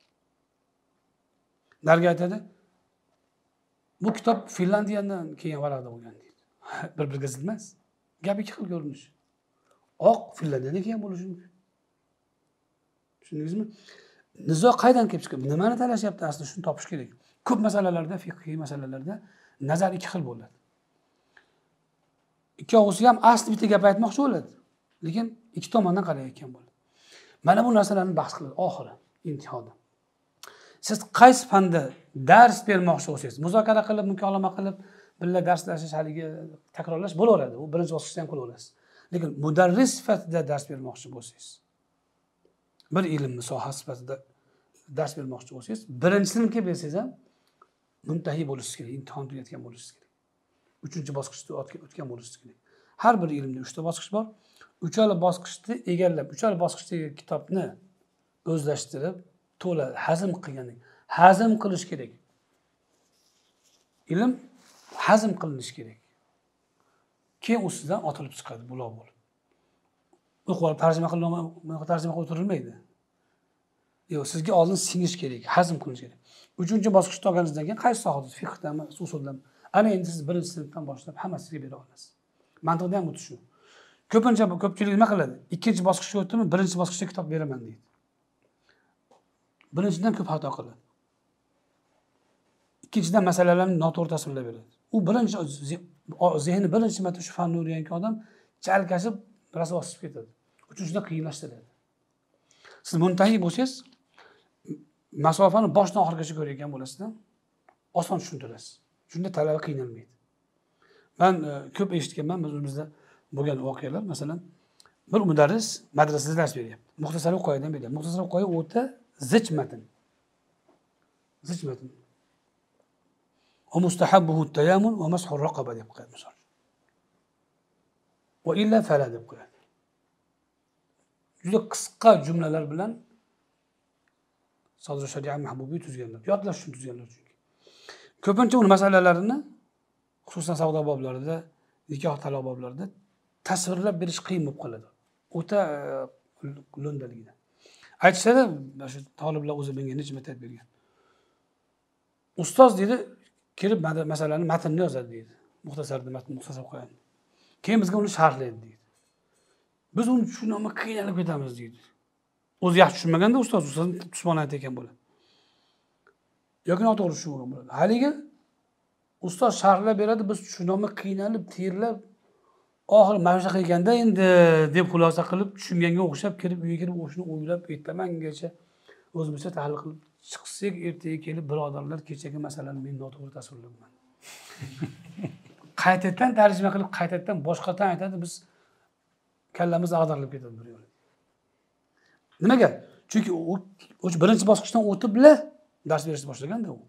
Narga aytadi, bu kitob Finlandiyadan kelgan varaqda bo'lgan deydi. Bir-biriga zid emas. Gap ikki xil ko'rinish. Oq Finlandiyadan kelgan bo'lishi mumkin. Tushundingizmi? Nizo qaydan kelib chiqib, nimani talashyapti aslida shuni topish kerak. Ko'p masalalarda, fiqhiy masalalarda nazar ikki xil bo'ladi. Ikkovsi ham asli bitta gap aytmoqchi bo'ladi, lekin ikki tomondan qarayotgan bo'ladi. Mana bu narsalarni bahs qiladi oxiri, intihoda. Siz qaysi fanda dars bermoqchi bo'lsangiz, muzokara qilib, mukolama qilib, birga darslashish, haligi takrorlash bo'laveradi. U birinchi bosqichda ham qilaverasiz. Lekin mudarris sifatida dars bermoqchi bo'lsangiz, bir ilmni sohasi sifatida dars bermoqchi bo'lsangiz, birinchi sinfga bersangiz ham muntahiy bo'lishingiz kerak, imtihon tugatgan bo'lishingiz kerak. 3-bosqichda o'tgan bo'lishingiz kerak. Har bir ilmda 3 ta bosqich bor. Uchala bosqichni egallab, uchala bosqichdagi kitobni o'zlashtirib, to'la hazm hazm qilish kerak. Ilm hazm qilinishi kerak. Keyin ustidan otilib chiqadi buloq bo'lib. O'qib tarjima qilib o'tirilmaydi. Yo'q, sizga oldin singish kerak, hazm qilinish kerak. 3-bosqichda olganingizdan keyin qaysi sohada, fiqhdami, usuldami, ana endi siz birinchi sinfdan boshlab hammasiga bera olasiz. Mantiqda ham shu. Ko'pchilik nima qiladi? 2-bosqichga o'tdimi, 1-bosqichda kitob beraman deydi. Birinchidan ko'p xato qiladi. Ikkinchidan masalalarni noto'g'ri tasvirlab beradi. U birinchi zehni birinchi marta shu fanni o'rgangan odam chalkashib, rosa bosib ketadi. Uchinchidan qiyinlashtiradi. Siz muntahiy bo'lsangiz, masofani boshdan oxirigacha ko'rayotgan bo'lasizdan oson tushuntirasiz. Shunda talaba qiynalmaydi. Men ko'p eshitganman o'zimizda bo'lgan voqealar, masalan, bir mudarris madrasada dars beryapti. Muxtasar qoidadan beryapti. Muxtasar qoida o'ta zich matn. Zich matn. O mustahabbuhu tayammum va mashu raqaba deb qo'yadi misol. Va illa fala deb qo'yadi. Juda qisqa jumlalar bilan Sadr shariat mahbubiy tuzganlar. Yodlash uchun tuzganlar chunki. Ko'pincha uni masalalarini, xususan savdo boblarida, nikoh taloq boblarida tasvirlab berish qiyin bo'lib qoladi. O'ta lo'ndaligidan. Aytishadi, shu talablar o'zi menga necha marta aytib bergan. Ustoz dedi, kelib masalani matnni yozadi deydi. Muxtasarda muxtasar qo'yadi. Keyin bizga uni sharhlaydi deydi. Biz uni tushunolmay qiynalib ketamiz deydi. O'zi yaxshi tushunmaganda ustoz tushunmay aytgan bo'ladi. Yoki noto'g'ri tushungan bo'ladi. Haligi ustoz sharhlab beradi, biz tushunolmay qiynalib, terlab, oxiri mana shunaqa qilganda endi deb xulosa qilib, tushunganga o'xshab kirib, uyga kirib o'shini o'ylab ertamangacha o'zimizcha tahlil qilib chiqsak, ertaga kelib birodarlar kechagi masalani men noto'g'ri tasvirlabman. Qaytadan tarjima qilib, qaytadan boshqadan aytadi, biz kallamiz ag'darilib ketadi bir yo'l. Nimaga? Chunki u birinchi bosqichdan o'tibla dars berishni boshlaganda u.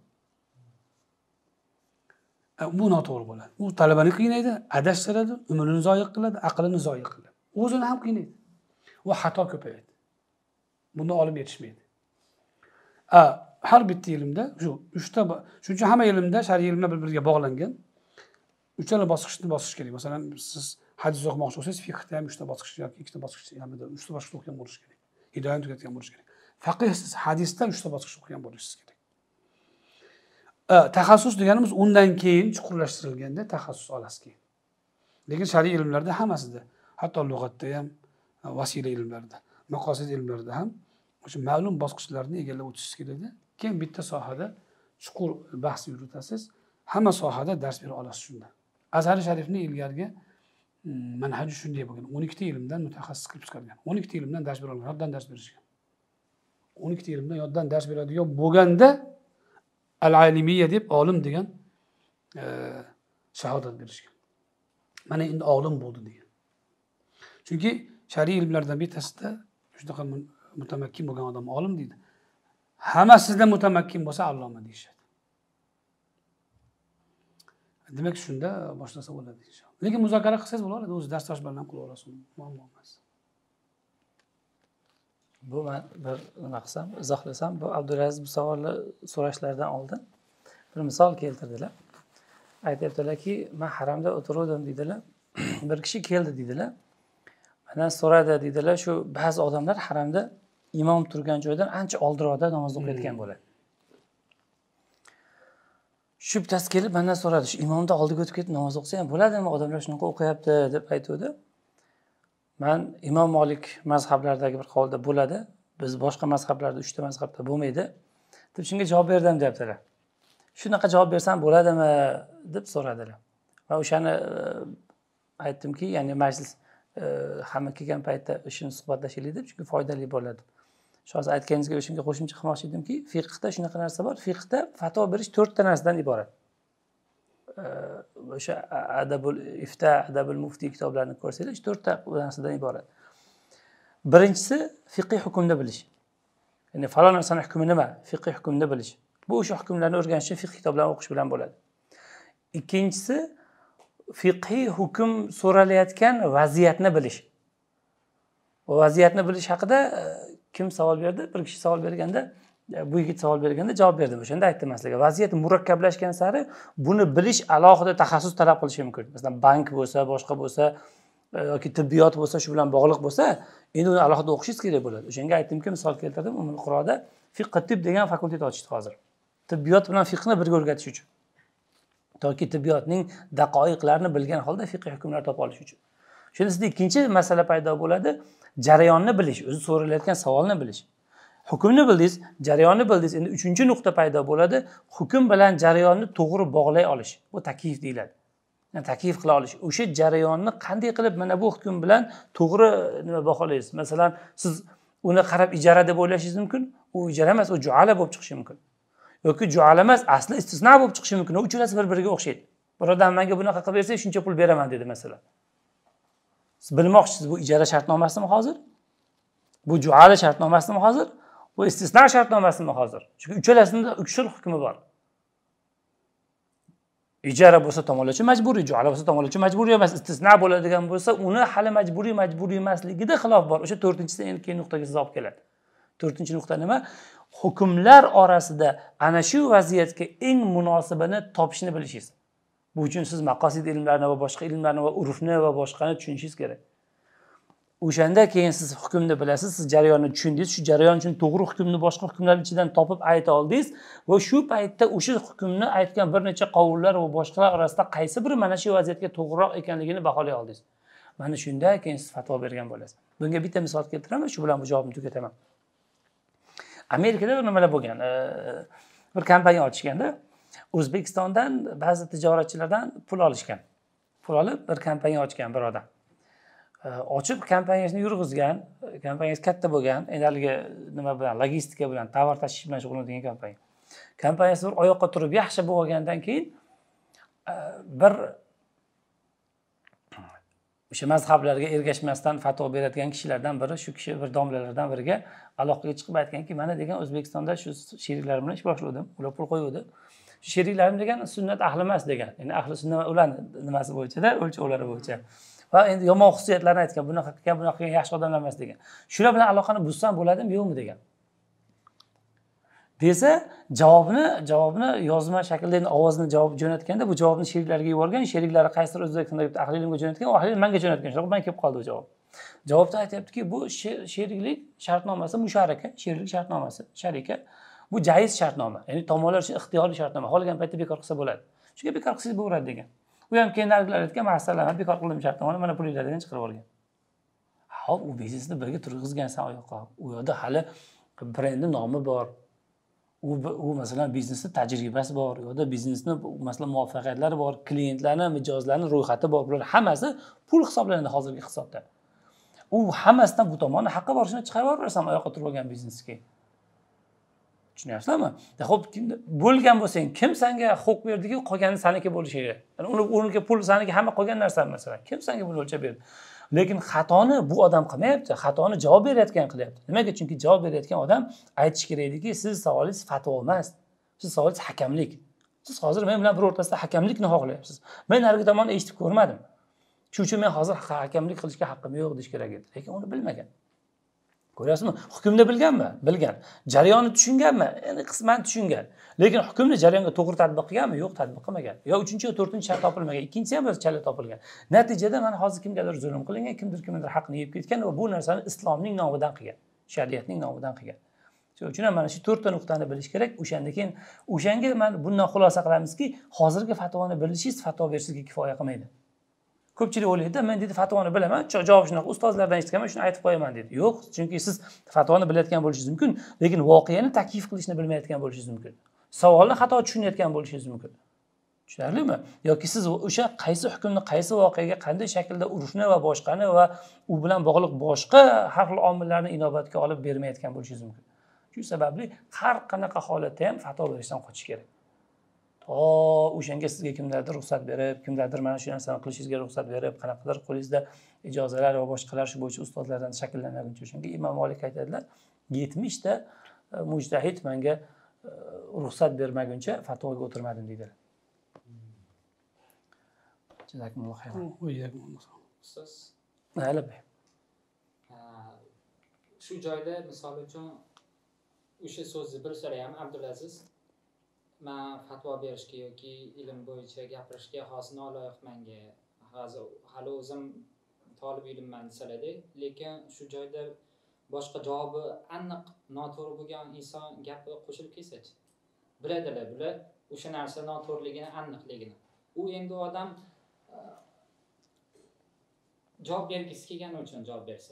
Bu noto'g'ri bo'ladi. U talabani qiynaydi, adashtiradi, umrini zoyi qiladi, aqlini zoyi qiladi. O'zini ham qiynaydi. Va xato ko'payadi. Bunda olim yetishmaydi. Har bitta ilmda shu 3 ta, shuning uchun hamma ilmda shariy ilmlar bir-biriga bog'langan. 3 bosqichni bosish kerak. Masalan, siz hadis o'qimoqchi bo'lsangiz, fiqhda ham 3 ta bosqich yoki 2 ta bosqich hamda 3 ta bosqich o'qigan bo'lish kerak. Hidoyat tugatgan bo'lish kerak. Faqih siz hadisda 3 ta bosqich o'qigan bo'lishingiz kerak. Taxassus deganimiz undan keyin chuqurlashtirilganda taxassus olasiz keyin. Lekin shariy ilmlarda hammasida, hatto lug'atda ham, vasila ilmlarida, maqosid ilmlarida ham o'sha ma'lum bosqichlarni egallab o'tishingiz kerak. Keyin bitta sohada chuqur bahs yuritasiz, hamma sohada dars bera olasiz shunda. Azhari sharifning ilgarigi manhaji shunday bo'lgan. 12 ta ilmdan mutaxassis qilib chiqargan. 12 ta ilmdan dars bera olgan, yoddan dars berishgan. 12 ta ilmdan yoddan dars beradigan bo'lganda al-alimiyya deb olim degan shahodat berishgan. Mana endi olim bo'ldi degan. Chunki shariy ilmlardan bittasida shunaqa mutamakkin bo'lgan odam olim deydi. Hammasidan mutamakkin bo'lsa alloma deyishadi. Demak shunda boshlasa bo'ladi inshaalloh. Lekin muzokara qilsangiz bo'laveradi, o'zi darsdosh bilan ham qilaverasiz, muammo emas. Bu men bir nima qilsam, izohlasam, bu Abdulaziz bu savolni so'rashlaridan oldin bir misol keltirdilar. Aytibdilarki, men haramda o'tiruvdim dedilar. Bir kishi keldi dedilar. Mendan so'radi dedilar, shu ba'zi odamlar haramda imom turgan joydan ancha oldiroqda namoz o'qiyotgan bo'ladi. Shu bittasi kelib mendan so'radi, shu imomni oldiga o'tib ketib namoz o'qisa ham bo'ladimi? Odamlar shunaqa o'qiyapti deb aytuvdi. Men Imom Malik mazhablaridagi bir qavlda bo'ladi. Biz boshqa mazhablarda 3 ta mazhabda bo'lmaydi deb shunga javob berdim deyaptilar. Shunaqa javob bersam bo'ladimi deb so'radilar. Va o'shani aytdimki, ya'ni majlis hamma kelgan paytda ishni suhbatlashaylik deb, chunki foydali bo'ladi. Shu hozir aytganingizga o'shanga qo'shimcha qilmoqchi edimki, fiqhda shunaqa narsa bor. Fiqhda fatvo berish 4 ta narsadan iborat. o'sha adabul ifta, adabul muftiy kitoblarini ko'rsanglar, 4 ta narsadan iborat. Birinchisi fiqh hukmni bilish. Ya'ni falon narsani hukmi nima? Fiqh hukmni bilish. Bu o'sha hukmlarni o'rganish uchun fiqh kitoblarini o'qish bilan bo'ladi. Ikkinchisi fiqhiy hukm so'ralayotgan vaziyatni bilish. O vaziyatni bilish haqida kim savol berdi? Bir kishi savol berganda, bu yigit savol berganda javob berdim. O'shanda aytdim sizlarga, vaziyat murakkablashgan sari buni bilish alohida taxassus talab qilishi mumkin. Masalan, bank bo'lsa, boshqa bo'lsa yoki tibbiyot bo'lsa, shu bilan bog'liq bo'lsa, endi uni alohida o'qishingiz kerak bo'ladi. O'shanga aytdimki, misol keltirdim, Ummul Quroda fiqh tib degan fakultet ochishdi hozir. Tibbiyot bilan fiqhni birga o'rgatish uchun. Toki tibbiyotning daqoiqlarini bilgan holda fiqh hukmlar topa olish uchun. Shunda sizda ikkinchi masala paydo bo'ladi, jarayonni bilish, o'zi so'ralayotgan savolni bilish. Hukmni bildingiz, jarayonni bildingiz. Endi uchinchi nuqta paydo bo'ladi, hukm bilan jarayonni to'g'ri bog'lay olish. Bu taklif deyiladi. Yani taklif qila olish. O'sha jarayonni qanday qilib mana bu hukm bilan to'g'ri nima baholaysiz? Masalan, siz uni qarab ijara deb o'ylashingiz mumkin. U ijara emas, u juala bo'lib chiqishi mumkin. Yoki juala emas, asli istisno bo'lib chiqishi mumkin. Uchalasi bir-biriga o'xshaydi. Bir odam menga bunaqa qilib bersa, shuncha pul beraman dedi masalan. Siz bilmoqchisiz, bu ijara shartnomasimi hozir? Bu juala shartnomasimi hozir? Bu istisno shartnomasimi hozir? Chunki uchalasida uch xil hukmi bor. Ijara bo'lsa tomonlar uchun majburiy, juala bo'lsa tomonlar uchun majburiy emas, istisno bo'ladigan bo'lsa, uni hali majburiy emasligida xilof bor. O'sha 4-inchisi endi keyin nuqtaga siz olib keladi. 4-chi nuqta nima? Hukmlar orasida ana shu vaziyatga eng munosibini topishni bilishingiz. Bu uchun siz maqosid ilmlarini va boshqa ilmlarni va urfni va boshqani tushunishingiz kerak. O'shanda keyin siz hukmni bilasiz, siz jarayonni tushundingiz, shu jarayon uchun to'g'ri hukmni boshqa hukmlar ichidan topib ayta oldingiz va shu paytda o'sha hukmni aytgan bir necha qovullar va boshqalar orasida qaysi biri mana shu vaziyatga to'g'riroq ekanligini baholay oldingiz. Mana shunda keyin siz fatvo bergan bo'lasiz. Bunga bitta misol keltiraman, shu bilan bu javobni tugataman. Amerikada bir nimalar bo'lgan. Bir kompaniya ochishganda O'zbekistondan ba'zi tijoratchilardan pul olishgan. Pul olib bir kompaniya ochgan bir odam. Ochib kompaniyasini yurg'izgan, kompaniyasi katta bo'lgan, endi haligi nima bilan, logistika bilan, tovar tashish bilan shug'ullanadigan kompaniya. Kompaniyasi bir oyoqqa turib yaxshi bo'lgandan keyin bir o'sha mazhablarga ergashmasdan fatvo beradigan kishilardan biri, shu kishi bir domlalardan biriga aloqaga chiqib aytganki, mana degan O'zbekistonda shu sheriklarim bilan ish boshladim, ular pul qo'yuvdi. Shu sheriklarim degan sunnat ahli emas degan. Ya'ni ahli sunnat ularning nimasi bo'yicha-da, o'lchovlari bo'yicha. Va endi yomon xususiyatlarni aytgan, bunaqa qilgan yaxshi odamlar emas degan. Shular bilan aloqani buzzam bo'ladimi, yo'qmi degan. Desa, javobni yozma shaklda endi ovozni javob jo'natganda bu javobni sheriklariga yuborgan, sheriklari qaysidir O'zbekistonda deb ahli ilmga jo'natgan, ahli ilm menga jo'natgan. Shunaqa men kelib qoldi bu javob. Javobda aytayaptiki, bu sheriklik shartnomasi, musharaka, sheriklik shartnomasi, sharika. Bu jaiz shartnoma. Ya'ni tomonlar uchun ixtiyoriy shartnoma. Xohlagan paytda bekor qilsa bo'ladi. Shunga bekor qilsangiz bo'laveradi degan. U ham keyin nargilar aytgan, "Masalama, bekor qildim shartnomani, mana pulinglardan chiqarib olgan." Hop, u biznesni birga turg'izgansan oyoqqa. U yerda hali brendning nomi bor. U masalan biznesning tajribasi bor, yo'da biznesning masalan muvaffaqiyatlari bor, klientlarning, mijozlarning ro'yxati bor. Bular hammasi pul hisoblanadi hozirgi hisobda. U hammasidan bu tomonni haqqi bor, shuni chiqarib yuborasan oyoqqa turib olgan biznesga. Tushunyapsizlarmi? Xo'p, bo'lgan bo'lsang, kim senga huquq berdiki, qolgani saniki bo'lishi kerak. Ya'ni uniki pul saniki hamma qolgan narsa masalan. Kim senga buni o'lchab berdi? Lekin xatoni bu odam qilmayapti, xatoni javob berayotgan qilyapti. Nimaga? Chunki javob berayotgan odam aytish kerak ediki, siz savolingiz fatvo emas, siz savolingiz hakamlik. Siz hozir men bilan bir o'rtasida hakamlikni xohlayapsiz. Men narigi tomonni eshitib ko'rmadim. Shuning uchun men hozir hakamlik qilishga haqqim yo'q deyish kerak edi. Lekin uni bilmagan. Ko'ryapsizmi? Hukmni bilganmi? Bilgan. Jarayonni tushunganmi? Ya'ni qisman tushungan. Lekin hukmni jarayonga to'g'ri tatbiq qilganmi? Yo'q, tatbiq qilmagan. Yo 3-chi yo 4-chi shart topilmagan, ikkinchisi ham bir chala topilgan. Natijada mana hozir kimgadir zulm qilingan, kimdir haqni yeb ketgan va bu narsani islomning nomidan qilgan, shariatning nomidan qilgan. Shuning uchun ham mana shu 4 ta nuqtani bilish kerak. O'shanda keyin o'shanga mana bundan xulosa qilamizki, hozirgi fatvoni bilishingiz fatvo berishga kifoya qilmaydi. Ko'pchilik o'ylaydi, men dedi fatvoni bilaman, javob shunaqa, ustozlardan eshitganman, shuni aytib qo'yaman dedi. Yo'q, chunki siz fatvoni bilayotgan bo'lishingiz mumkin, lekin voqeani taklif qilishni bilmayotgan bo'lishingiz mumkin. Savolni xato tushunayotgan bo'lishingiz mumkin. Tushunarlimi? Yoki siz o'sha qaysi hukmni, qaysi voqeaga qanday shaklda urfni va boshqani va u bilan bog'liq boshqa har xil omillarni inobatga olib bermayotgan bo'lishingiz mumkin. Shu sababli har qanaqa holatda ham fatvo berishdan qochish kerak. o'shanga sizga kimlardir ruxsat berib, kimlardir mana shu narsani qilishingizga ruxsat berib, qanaqadir qo'lingizda ijozalar va boshqalar shu bo'yicha ustozlardan shakllanmaguncha o'shanga Imom Malik aytadilar, 70 ta mujtahid menga ruxsat bermaguncha fatvoga o'tirmadim deydilar. Jazakumulloh xayron. Ustoz, Albatta. shu joyda misol uchun o'sha so'zni bir so'rayam Abdulaziz, men fatvo berishga yoki ilm bo'yicha gapirishga hozir noloyiq menga. Hali o'zim tolib ilmman desalarda, lekin shu joyda boshqa javobi aniq noto'g'ri bo'lgan inson gapi qo'shilib kelsa-chi. Biladilar bular o'sha narsa noto'g'riligini, aniqligini. U endi odam javob bergisi kelgani uchun javob bersa.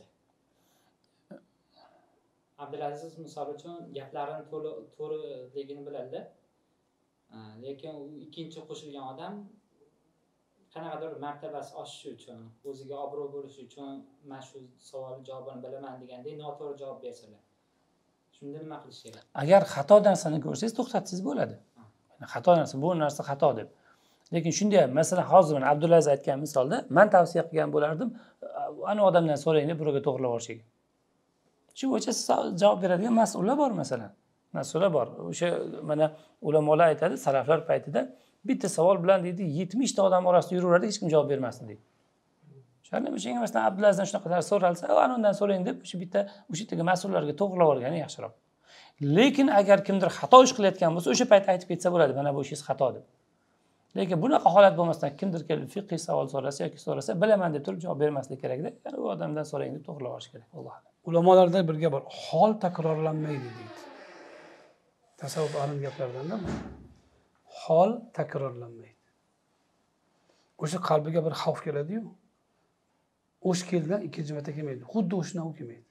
Abdulaziz misol uchun gaplarini to'g'riligini biladilar. Lekin u ikkinchi qo'shilgan odam qanaqadir martabasi oshishi uchun, o'ziga obro' bo'lishi uchun men shu savol javobini bilaman degandek noto'g'ri javob bersalar. Shunda nima qilish kerak? Agar xato narsani ko'rsangiz to'xtatsangiz bo'ladi. Xato narsa, bu narsa xato deb. Lekin shunday ham, masalan, hozir mana Abdulaziz aytgan misolda men tavsiya qilgan bo'lardim, ana odamdan so'rang deb birovga to'g'rilab yuborishiga. Shu bo'yicha javob beradigan mas'ullar bor masalan. Mas'ullar bor. O'sha mana ulamolar aytadi, salaflar paytida bitta savol bilan deydi 70 ta odam orasida yuraveradi, hech kim javob bermasdi deydi. O'shanda o'shanga masalan Abdulazizdan shunaqa narsa so'ralsa, ana undan so'rang deb o'sha bitta o'sha yerga mas'ullarga to'g'rilab yuborgani yaxshiroq. Lekin agar kimdir xato ish qilayotgan bo'lsa, o'sha payt aytib ketsa bo'ladi, mana bu ishingiz xato deb. Lekin bunaqa holat bo'lmasdan kimdir kelib fiqhiy savol so'rasa yoki so'rasa, bilaman deb turib javob bermaslik kerak-da. Ya'ni u odamdan so'rang deb to'g'rilab yuborish kerak. Alloh. Ulamolarda bir gap bor, hol takrorlanmaydi deydi. Tasavvuf alim gaplaridan bu. Hol takrorlanmaydi. O'sha qalbiga bir xavf keladi-yu. O'sh kelgan ikkinchi marta kelmaydi. Xuddi o'shdan u kelmaydi.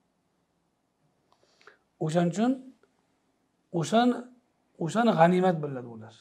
O'shaning uchun o'shani g'animat biladi ular.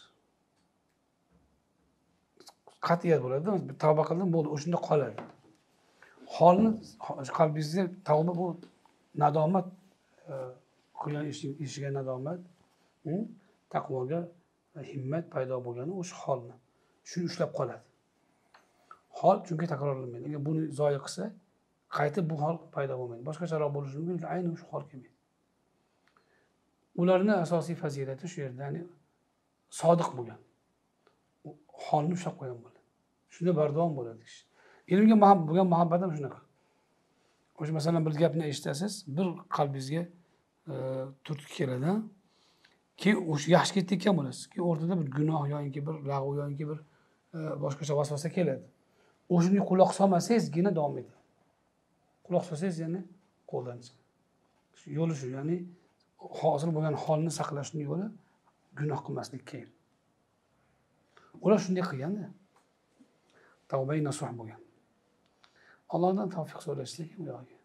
Qat'iyat bo'ladi, tavba qildim, bo'ldi, o'shunda qoladi. Holni qalbingizga tavba bu nadomat, qilgan ishiga nadomat, taqvoga himmat paydo bo'lgani o'sha holni. Shuni ushlab qoladi. Hol chunki takrorlanmaydi. Agar buni zoya qilsa, qaytib bu hol paydo bo'lmaydi. Boshqacharoq bo'lishi mumkin, ayni o'sha hol kelmaydi. Ularning asosiy fazilati shu yerda, ya'ni sodiq bo'lgan. Holni ushlab qo'ygan bo'ladi. Shunda bardavom bo'ladi kishi. Ilmga bo'lgan muhabbat ham shunaqa. O'sha masalan bir gapni eshitasiz, bir qalbingizga turtki keladi. Keyin o'sha yaxshi ketayotgan bo'lasiz. Keyin o'rtada bir gunoh yoki bir lag'v yoki bir boshqacha vasvasa keladi. O'shunga quloq solmasangizgina davom etadi. Quloq solsangiz yana qo'ldan chiqadi. Shu yo'li shu, ya'ni hosil bo'lgan holni saqlashning yo'li gunoh qilmaslik keyin. Ular shunday qilganda tavba-i nasuh bo'lgan. Allohdan tavfiq so'rashlik u yo'q.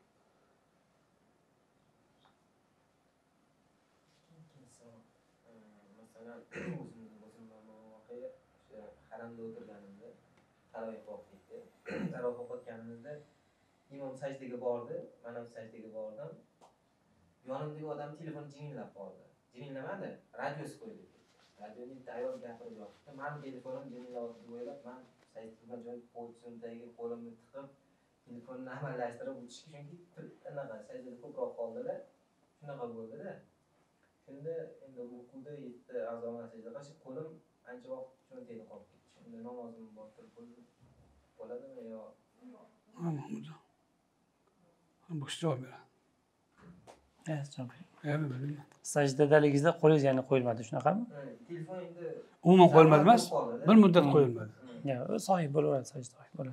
Masalan, o'zimdan voqea o'sha haramda o'tirganimda taroveh o'qiydi. Taroveh o'qiyotganimizda imom sajdaga bordi, men ham sajdaga bordim. Yonimdagi odam telefon jinglab qoldi. Jinglamadi, radiosi qo'ydi. Radioning bitta ayol gapirib yoqdi. Men telefonim jinglab o'ylab, men sajdaga joy qo'ydim, tagiga qo'limni tiqib, telefonni amallashtirib o'tishga, chunki anaqa sajdada ko'proq qoldi-da. Shunaqa bo'ldi-da. Shunda endi rukuda yetdi a'zolar sajda qilib, qo'lim ancha vaqt cho'ntakda qolib ketdi. Shunda namozimni botirib bo'ladimi yo? Bu kishi javob beradi. Sajdadaligingizda qo'lingiz ya'ni qo'yilmadi, shunaqami? Telefon endi Umuman qo'yilmadi emas, bir muddat qo'yilmadi. Yo'q, sohib bo'laveradi, sajda sohib bo'ladi.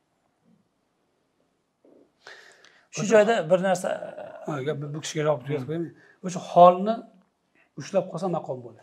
Shu joyda bir narsa, bu kishiga javob berib qo'ymayman. O'sha holni ushlab qolsa maqom bo'ladi.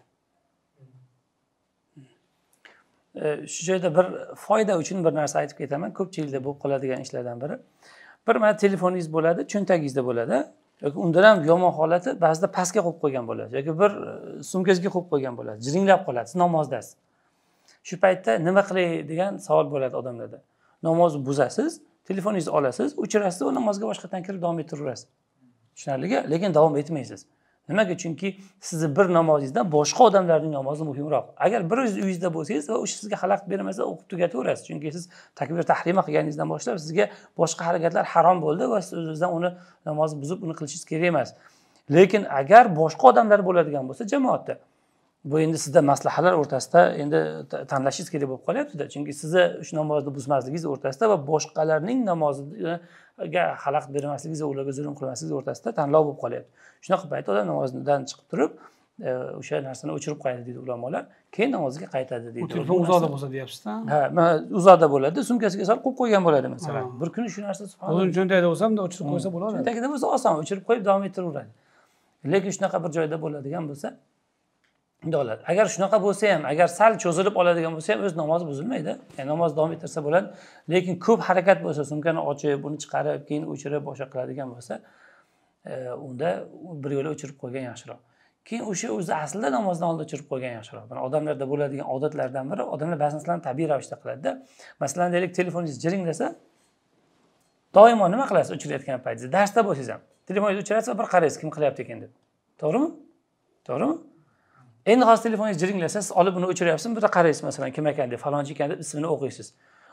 Shu joyda bir foyda uchun bir narsa aytib ketaman. Ko'pchilikda bo'lib qoladigan ishlardan biri. Bir mana telefoningiz bo'ladi, cho'ntagingizda bo'ladi. Yoki undan ham yomon holati ba'zida pastga qo'yib qo'ygan bo'ladi yoki bir sumkangizga qo'yib qo'ygan bo'ladi. Jiringlab qoladi, siz namozdasiz. Shu paytda nima qilay degan savol bo'ladi odamlarda. Namozni buzasiz, telefoningizni olasiz, o'chirasiz va namozga boshqatdan kirib davom ettiraverasiz. Tushunarligi, lekin davom etmaysiz. Nimaga? Chunki sizni bir namozingizdan boshqa odamlarning namozi muhimroq. Agar bir uyingizda bo'lsangiz va o'sha sizga xalaqit bermasa o'qib tugataverasiz. Chunki siz takbir tahrima qilganingizdan boshlab sizga boshqa harakatlar harom bo'ldi va siz o'zingizdan uni namozni buzib uni qilishingiz kerak emas. Lekin agar boshqa odamlar bo'ladigan bo'lsa jamoatda, bu endi sizda maslahalar o'rtasida endi tanlashingiz kerak bo'lib qolyapti-da. Chunki sizni shu namozni buzmasligingiz o'rtasida va boshqalarning namoziga xalaqit bermasligingiz va ularga zulm qilmasligingiz o'rtasida tanlov bo'lib qolyapti. Shunaqa paytda odam namozidan chiqib turib, o'sha narsani o'chirib qo'yadi deydi ulamolar, keyin namoziga qaytadi deydi. U telefon uzoqda bo'lsa deyapsiz-da. Ha, uzoqda bo'ladi, sumkasiga solib qo'yib qo'ygan bo'ladi masalan. Bir kuni shu narsa O'zim cho'ntagida bo'lsa, unda o'chirib qo'ysa bo'ladi. Cho'ntagida bo'lsa oson, o'chirib qo'yib davom ettiraveradi. Lekin shunaqa bir joyda bo'ladigan bo'lsa, bo'ladi. Agar shunaqa bo'lsa ham, agar sal cho'zilib oladigan bo'lsa ham o'z namozi buzilmaydi. Ya'ni namoz davom ettirsa bo'ladi. Lekin ko'p harakat bo'lsa, sumkani ochib, uni chiqarib, keyin o'chirib boshqa qiladigan bo'lsa, unda bir yo'la o'chirib qo'ygan yaxshiroq. Keyin o'sha o'zi aslida namozdan oldin o'chirib qo'ygan yaxshiroq. Mana odamlarda bo'ladigan odatlardan biri, odamlar ba'zi narsalarni tabiiy ravishda qiladi-da. Masalan, deylik, telefoningiz jiringlasa, doimo nima qilasiz o'chirayotgan paytingizda? Darsda bo'lsangiz ham telefoningizni o'chirasiz va bir qaraysiz kim qilyapti ekan deb. To'g'rimi? To'g'rimi? Endi hozir telefoningiz jiringlasa, siz olib uni o'chiryapsiz, bir qaraysiz masalan kim ekan deb, falonchi ekan deb ismini o'qiysiz.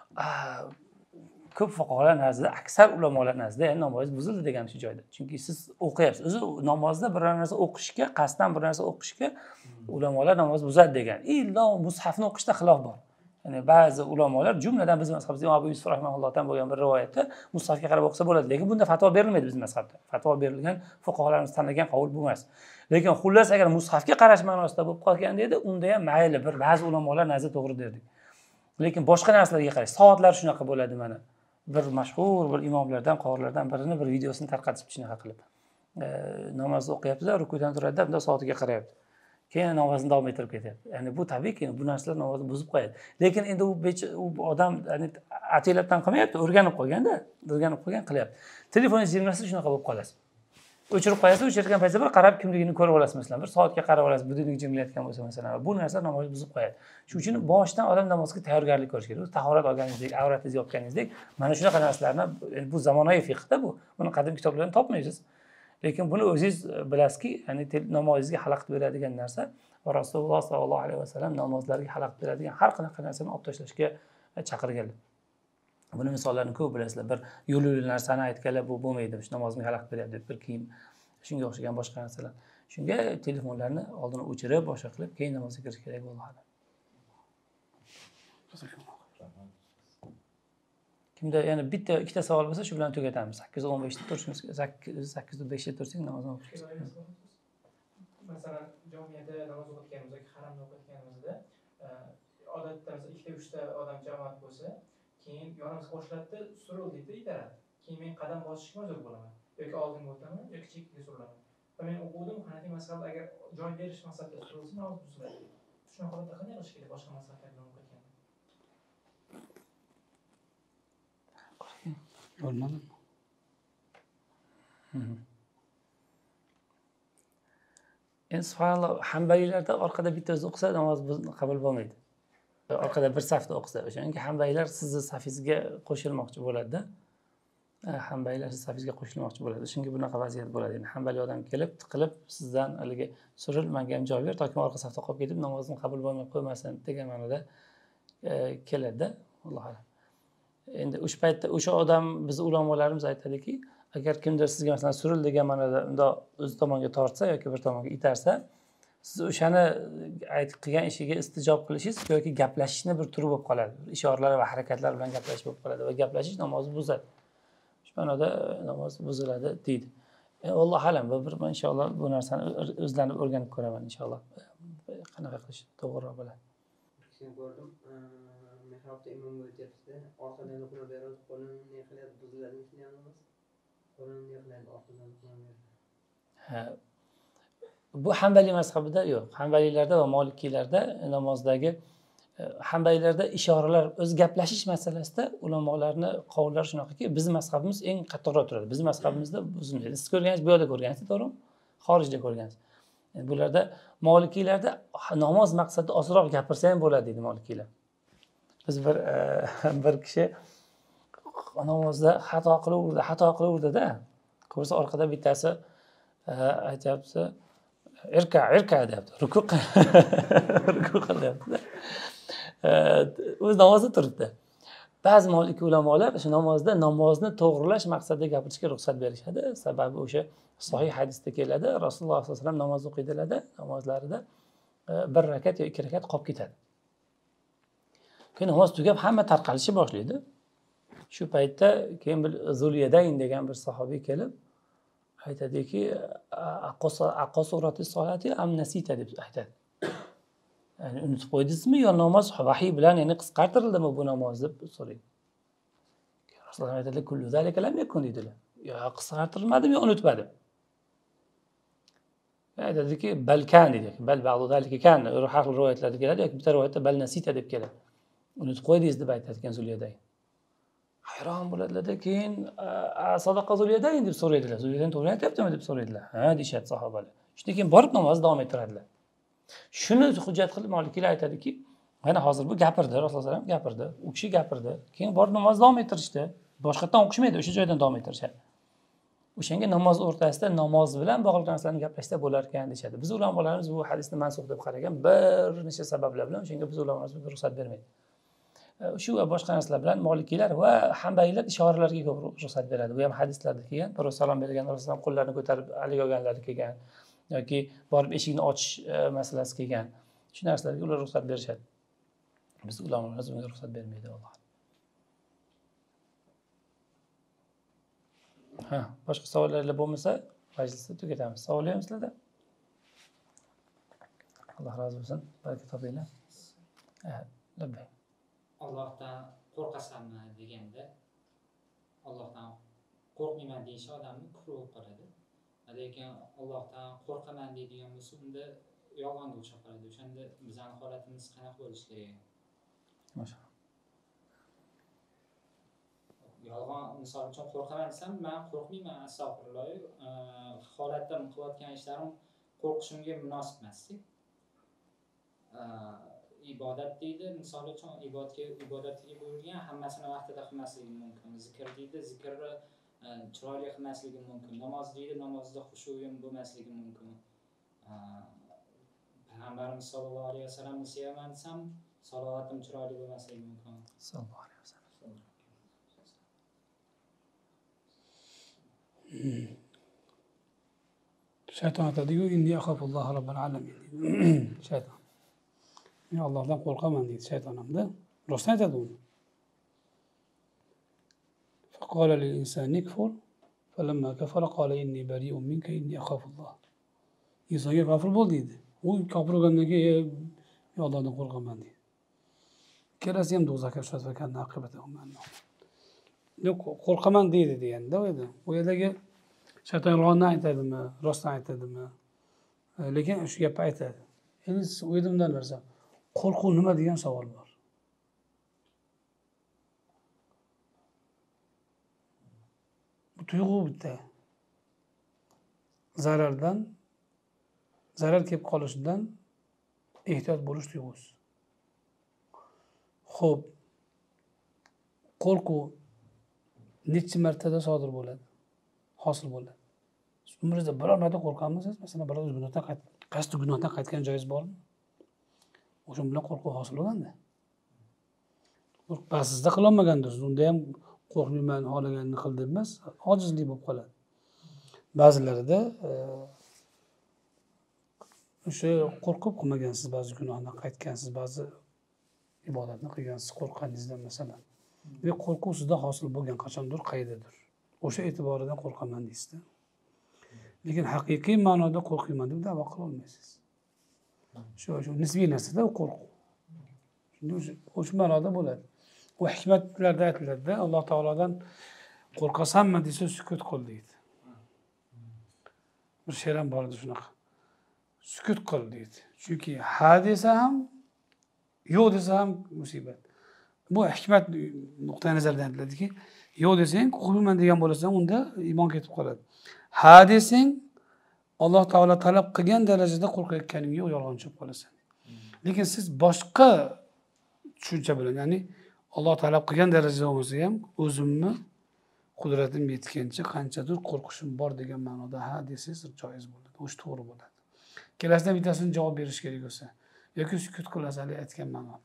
Ko'p fuqarolar nazdida, aksar ulamolar nazdida namozingiz buzildi degan shu joyda. Chunki siz o'qiyapsiz. O'zi namozda bir narsa o'qishga, qasddan bir narsa o'qishga ulamolar namoz buzadi degan. Illo mushafni o'qishda xilof bor. Ya'ni ba'zi ulamolar, jumladan biz mazhabimizda Abu Yusuf rahimahullohdan bo'lgan bir rivoyatda mushafga qarab o'qisa bo'ladi, lekin bunda fatvo berilmaydi biz mazhabda. Fatvo berilgan fuqarolarimiz tanlagan qavul bu emas. Lekin xullas agar mushafga qarash ma'nosida bo'lib qolgan edi, unda ham mayli, bir ba'zi ulamolar nazar to'g'ri derdik. Lekin boshqa narsalarga qarash, soatlar shunaqa bo'ladi mana. Bir mashhur bir imomlardan, qorilardan birini bir videosini tarqatib shunaqa qilib. Namoz o'qiyapti-da, rukudan turadi-da, bunda soatiga qarayapti. Keyin namozni davom ettirib ketyapti. Ya'ni bu tabiiyki bu narsalar namozni buzib qo'yadi. Lekin endi u odam ya'ni atiyatdan qilmayapti, o'rganib qo'ygan-da, o'rganib qo'ygan qilyapti. Telefoningiz jiringlasa shunaqa bo'lib qolasiz. O'chirib qo'yasiz, o'chirgan paytda bir qarab kimligini ko'rib olasiz masalan, bir soatga qarab olasiz, budilnik jinglayotgan bo'lsa masalan, bu narsa namozni buzib qo'yadi. Shuning uchun boshdan odam namozga tayyorgarlik ko'rish kerak. Tahorat olganingizdek, avratingizni yopganingizdek, mana shunaqa narsalarni bu zamonaviy fiqhda bu. Buni qadim kitoblardan topmaysiz. Lekin buni o'zingiz bilasizki, ya'ni namozingizga xalaqit beradigan narsa va Rasululloh sollallohu alayhi vasallam namozlarga xalaqit beradigan har qanaqa narsani olib tashlashga chaqirganlar. Buni misollarini ko'p bilasizlar. Bir yo'lli narsani aytganlar bu bo'lmaydi. Shu namozga xalaqit beryapti deb bir kiyim, shunga o'xshagan boshqa narsalar. Shunga telefonlarni oldin o'chirib, boshqa qilib, keyin namozga kirish kerak bo'ladi. Kimda yana bitta ikkita savol bo'lsa, shu bilan tugatamiz. 8:15 da turishimiz, 8:05 da tursak namozdan o'qishimiz. Masalan, jamiyatda namoz o'qiyotganimizda, haramda o'qiyotganimizda, odatda 2-3 ta odam jamoat bo'lsa, keyin yonimizga qo'shiladi, suruldikda itaradi. Keyin men qadam bosishga majbur bo'laman. Yoki oldinga o'taman, yoki chekkaga surilaman. Va men o'qidim, Hanafiy mazhabida agar joy berish maqsadida surilsa, namoz buziladi. Shunaqa holatda qanday qilish kerak boshqa mazhablar bilan o'qiganda? Bo'lmadi. Endi subhanalloh, Hanbaliylarda orqada bitta o'zi o'qisa namoz qabul bo'lmaydi. Orqada bir safda o'qisa, o'shanga Hanbaliylar sizni safingizga qo'shilmoqchi bo'ladi-da. Hanbaliylar siz safingizga qo'shilmoqchi bo'ladi. Shunga bunaqa vaziyat bo'ladi. Ya'ni Hanbaliy odam kelib, tiqilib, sizdan haliga suril, menga ham joy ber, toki orqa safda qolib ketib, namozim qabul bo'lmay qo'ymasin degan ma'noda keladi-da. Alloh alam. Endi o'sha paytda o'sha odam biz ulamolarimiz aytadiki, agar kimdir sizga masalan suril degan ma'noda unda o'z tomonga tortsa yoki bir tomonga itarsa, siz o'shani qilgan ishiga istijob qilishingiz yoki gaplashishni bir turi bo'lib qoladi. Ishoralar va harakatlar bilan gaplash bo'lib qoladi va gaplashish namozni buzadi. Shu ma'noda namoz buziladi deydi. Alloh alam, bir inshaalloh bu narsani o'zlarim o'rganib ko'raman inshaalloh. Qanaqa qilish to'g'riroq bo'ladi. Sen ko'rdim, mehrobda imom o'tyapti, orqadan o'qib beradi, qo'lini ne qilyapti, buziladi deganimiz. Qo'lini ne qilyapti, orqadan o'qib beradi. Bu Hanbaliy mazhabida yo'q. Hanbaliylarda va Molikiylarda namozdagi Hanbaliylarda ishoralar, o'z gaplashish masalasida ulamolarning qavllari shunaqaki, bizning mazhabimiz eng qattiqroq turadi. Bizning mazhabimizda buzilmaydi. Siz ko'rganingiz, bu yerda ko'rgansiz, to'g'rimi? Xorijda ko'rgansiz. Bularda Molikiylarda namoz maqsadida ozroq gapirsa ham bo'ladi deydi Molikiylar. Biz bir kishi namozda xato qilaverdi-da. Ko'rsa orqada bittasi aytayapti, irka deyapti. Ruku qilyapti. O'z namozda turibdi. Ba'zi Maliki ulamolar o'sha namozda namozni to'g'rilash maqsadida gapirishga ruxsat berishadi. Sababi o'sha sahih hadisda keladi. Rasululloh sollallohu alayhi vasallam namoz o'qiydilarda, namozlarida bir rakat yo 2 rakat qolib ketadi. Keyin namoz tugab hamma tarqalishni boshlaydi. Shu paytda keyin bir Zuliyadayn degan bir sahobiy kelib aytadiki, aqo surati solati am nasita deb aytadi. Ya'ni unutib qo'ydingizmi yo namoz vahiy bilan ya'ni qisqartirildimi bu namoz deb so'raydi. Rasululloh aytadilar, kullu zalika lam yakun dedilar. Yo qisqartirilmadimi yo unutmadim. Aytadiki, balkan dedi. Bal ba'du zalika kan. Har xil rivoyatlarda keladi yoki bitta rivoyatda bal nasita deb keladi. Unutib qo'ydingiz deb aytadi ekan Zuliyadayn. Hayron bo'ladilar-da, keyin sadaqa Zuliyadayn deb so'raydilar. Zuliyadayn to'g'ri aytyaptimi deb so'raydilar. Ha, deyshadi sahobalar. Shundan keyin borib namozni davom ettiradilar. Shuni hujjat qilib Malikilar aytadiki, mana hozir bu gapirdi, Rasululloh sollallohu alayhi vasallam gapirdi, u kishi gapirdi, keyin borib namozni davom ettirishdi. Boshqatdan o'qishmaydi, o'sha joydan davom ettirishadi. O'shanga namoz o'rtasida namoz bilan bog'liq narsalarni gaplashsa bo'lar ekan deyshadi. Biz ulamolarimiz bu hadisni mansub deb qaragan bir necha sabablar bilan o'shanga biz ulamolarimiz ruxsat bermaydi. Shu va boshqa narsalar bilan Malikiylar va Hanbayiylar ishoralarga ko'p ruxsat beradi. Bu ham hadislarda kelgan. Rasululloh salom bergan, Rasululloh qo'llarini ko'tarib aliga olganlari kelgan yoki borib eshikni ochish masalasi kelgan. Shu narsalarga ular ruxsat berishadi. Biz ulamolarimiz bunga ruxsat bermaydi, alloh. Ha, boshqa savollar bo'lmasa, majlisni tugatamiz. Savol yo'qmi sizlarda? Alloh rozi bo'lsin. Baraka topinglar. Labbay. Allohdan qo'rqasanmi deganda, Allohdan qo'rqmayman deyish odamni kufr bo'lib qoladi. Lekin Allohdan qo'rqaman deydigan bo'lsa, unda yolg'onga o'xshab qoladi. O'shanda bizning holatimiz qanaqa bo'lishi kerak? Mashallah. Yolg'on, misol uchun qo'rqaman desam, men qo'rqmayman, astag'firulloh. Holatda qilayotgan ishlarim qo'rqishimga munosib emas. Ibodat deydi, misol uchun ibodatga buyurilgan hammasini vaqtida qilmasligi mumkin. Zikr deydi, zikrni chiroyli qilmasligi mumkin. Namoz deydi, namozda xushuvim bo'lmasligi mumkin. Payg'ambarimiz sollallohu alayhi vasallamni sevaman desam, salovatim chiroyli bo'lmasligi mumkin. Sallallohu alayhi vasallam. Shayton aytadi-ku, inni axafulloh robbil alamin. Shayton. Men Allohdan qo'rqaman deydi shayton hamda. Rost aytadi uni. Faqala lil insani kfur falamma kafara qala inni bari'un minka inni axafulloh. Insonga kofir bo'l deydi. U kofir bo'lgandan keyin men Allohdan qo'rqaman deydi. Ikkalasi ham do'zaxga tushadi va kana aqibatuhum annar. Yo'q, qo'rqaman deydi deganda u edi. U yerdagi shayton yolg'onni aytadimi, rostni aytadimi? Lekin shu gapni aytadi. Endi siz u yerda bundan narsa qo'rquv nima degan savol bor. Bu tuyg'u bitta. Zarar kelib qolishidan ehtiyot bo'lish tuyg'usi. Xo'p, qo'rquv necha martada sodir bo'ladi? Hosil bo'ladi. Umringizda biror marta qo'rqanmisiz? Masalan, biror qasdi gunohdan qaytgan joyingiz bormi? O'sha bilan qo'rquv hosil bo'lganda. Qo'rqasizda qilolmagandirsiz. Unda ham qo'rqmayman, xohlaganini qil deb emas, ojizlik bo'lib qoladi. Ba'zilarida o'sha qo'rqib qilmagansiz, ba'zi gunohdan qaytgansiz, ba'zi ibodatni qilgansiz qo'rqqaningizdan masalan. Ve qo'rquv sizda hosil bo'lgan qachondir, qaydadir. O'sha e'tiboridan qo'rqaman deysizda. Lekin haqiqiy ma'noda qo'rqaman deb da'vo qila olmaysiz. Shu nisbiy narsada u qo'rquv. O'sha ma'noda bo'ladi. U hikmatlarda aytiladi, Alloh taolodan qo'rqasanmi desa sukut qil deydi. Bir she'r ham bor edi shunaqa. Sukut qil deydi. Chunki ha desa ham, yo'q desa ham musibat. Bu hikmat nuqtai nazaridan aytiladiki, yo'q desang, qo'rqmayman degan bo'lasan, unda iymon ketib qoladi. Ha desang, Alloh taolo talab qilgan darajada qo'rqayotganingga yolg'onchi bo'lib qolasan. Lekin siz boshqa tushuncha bilan, ya'ni Alloh talab qilgan darajada bo'lsa ham, o'zimni qudratim yetgancha qanchadir qo'rqishim bor degan ma'noda ha desangiz joiz bo'ladi. O'sha to'g'ri bo'ladi. Kelasidan bittasini javob berish kerak bo'lsa yoki sukut qilasiz hali aytgan ma'noda.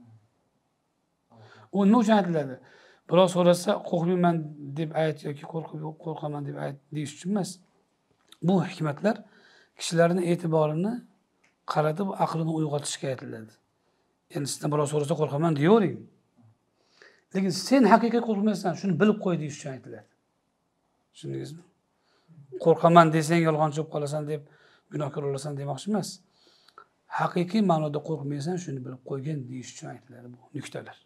U nima uchun aytiladi? Birov so'rasa qo'rqmayman deb ayt yoki qo'rqaman deb ayt deyish uchun emas. Bu hikmatlar kishilarning e'tiborini qaratib aqlini uyg'otishga aytiladi. Endi sizdan birov so'rasa qo'rqaman deyavering. Lekin sen haqiqiy qo'rqmaysan, shuni bilib qo'y deyish uchun aytiladi. Tushundingizmi? Qo'rqaman desang yolg'onchi bo'lib qolasan deb gunohkor bo'lasan demoqchi emas. Haqiqiy ma'noda qo'rqmaysan, shuni bilib qo'ygin deyish uchun aytiladi bu nuqtalar.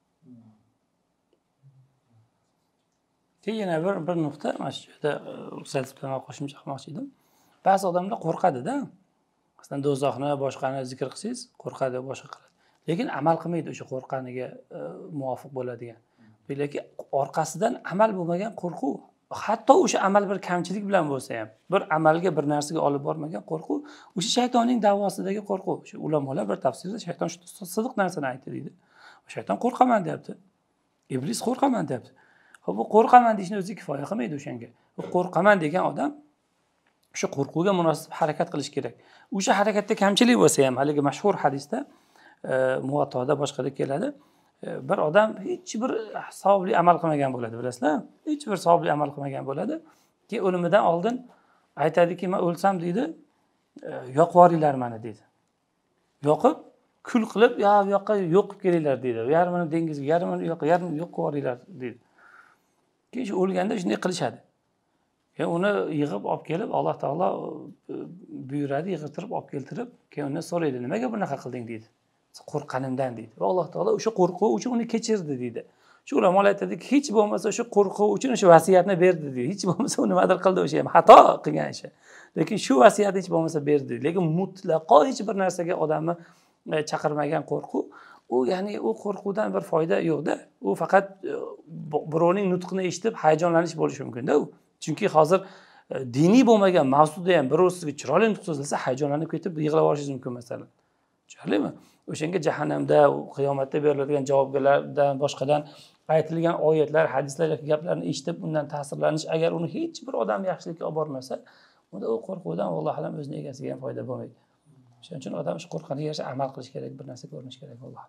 Yana bir nuqta mana shu yerda ruxsat bilan qo'shimcha qilmoqchi edim. Ba'zi odamlar qo'rqadi-da. Masalan, do'zaxni boshqani zikr qilsangiz, qo'rqadi, boshqa qiladi. Lekin amal qilmaydi o'sha qo'rqqaniga muvofiq bo'ladigan. Lekin orqasidan amal bo'lmagan qo'rquv, hatto o'sha amal bir kamchilik bilan bo'lsa ham, bir amalga bir narsaga olib bormagan qo'rquv, o'sha shaytonning da'vosidagi qo'rquv. Shu ulamolar bir tafsirda shayton shu sidiq narsani aytdi deydi. Shayton qo'rqaman deyapti. Iblis qo'rqaman deyapti. Xo'p, bu qo'rqaman deyishni o'zi kifoya qilmaydi o'shanga. Bu qo'rqaman degan odam o'sha qo'rquvga munosib harakat qilish kerak. O'sha harakatda kamchilik bo'lsa ham, haligi mashhur hadisda Muvattoda boshqada keladi. Bir odam hech bir savobli amal qilmagan bo'ladi, bilasizlar? Hech bir savobli amal qilmagan bo'ladi. Keyin o'limidan oldin aytadiki, men o'lsam deydi, yoqib yuboringlar meni deydi. Yoqib, kul qilib, bu yoqqa yo'qib kelinglar deydi. Yarmini dengizga, yarmini yo'q qilib yuboringlar deydi. Keyin shu o'lganda shunday qilishadi. Keyin uni yig'ib olib kelib, Alloh taolo buyuradi, yig'irtirib olib keltirib, keyin undan so'raydi, nimaga bunaqa qilding deydi. Qo'rqqanimdan deydi. Va Alloh taolo o'sha qo'rquv uchun uni kechirdi deydi. Shu ulamolar aytadiki, hech bo'lmasa o'sha qo'rquv uchun o'sha vasiyatni berdi deydi. Hech bo'lmasa u nimadir qildi o'sha ham xato qilgan ishi. Lekin shu vasiyatni hech bo'lmasa berdi. Lekin mutlaqo hech bir narsaga odamni chaqirmagan qo'rquv, u ya'ni u qo'rquvdan bir foyda yo'qda. U faqat birovning nutqini eshitib hayajonlanish bo'lishi mumkin-da u. Chunki hozir diniy bo'lmagan mavzuda ham birov sizga chiroyli nutq so'zlasa hayajonlanib ketib yig'lab olishingiz mumkin masalan. Tushunarlimi? O'shanga jahannamda, qiyomatda beriladigan javobgarlardan boshqadan aytilgan oyatlar, hadislar yoki gaplarni eshitib undan ta'sirlanish agar uni hech bir odam yaxshilikka olib bormasa, unda u qo'rquvdan vallohu alam o'zining egasiga ham foyda bo'lmaydi. Shuning uchun odam shu qo'rqqaniga yarasha amal qilish kerak, bir narsa ko'rinish kerak vallohu.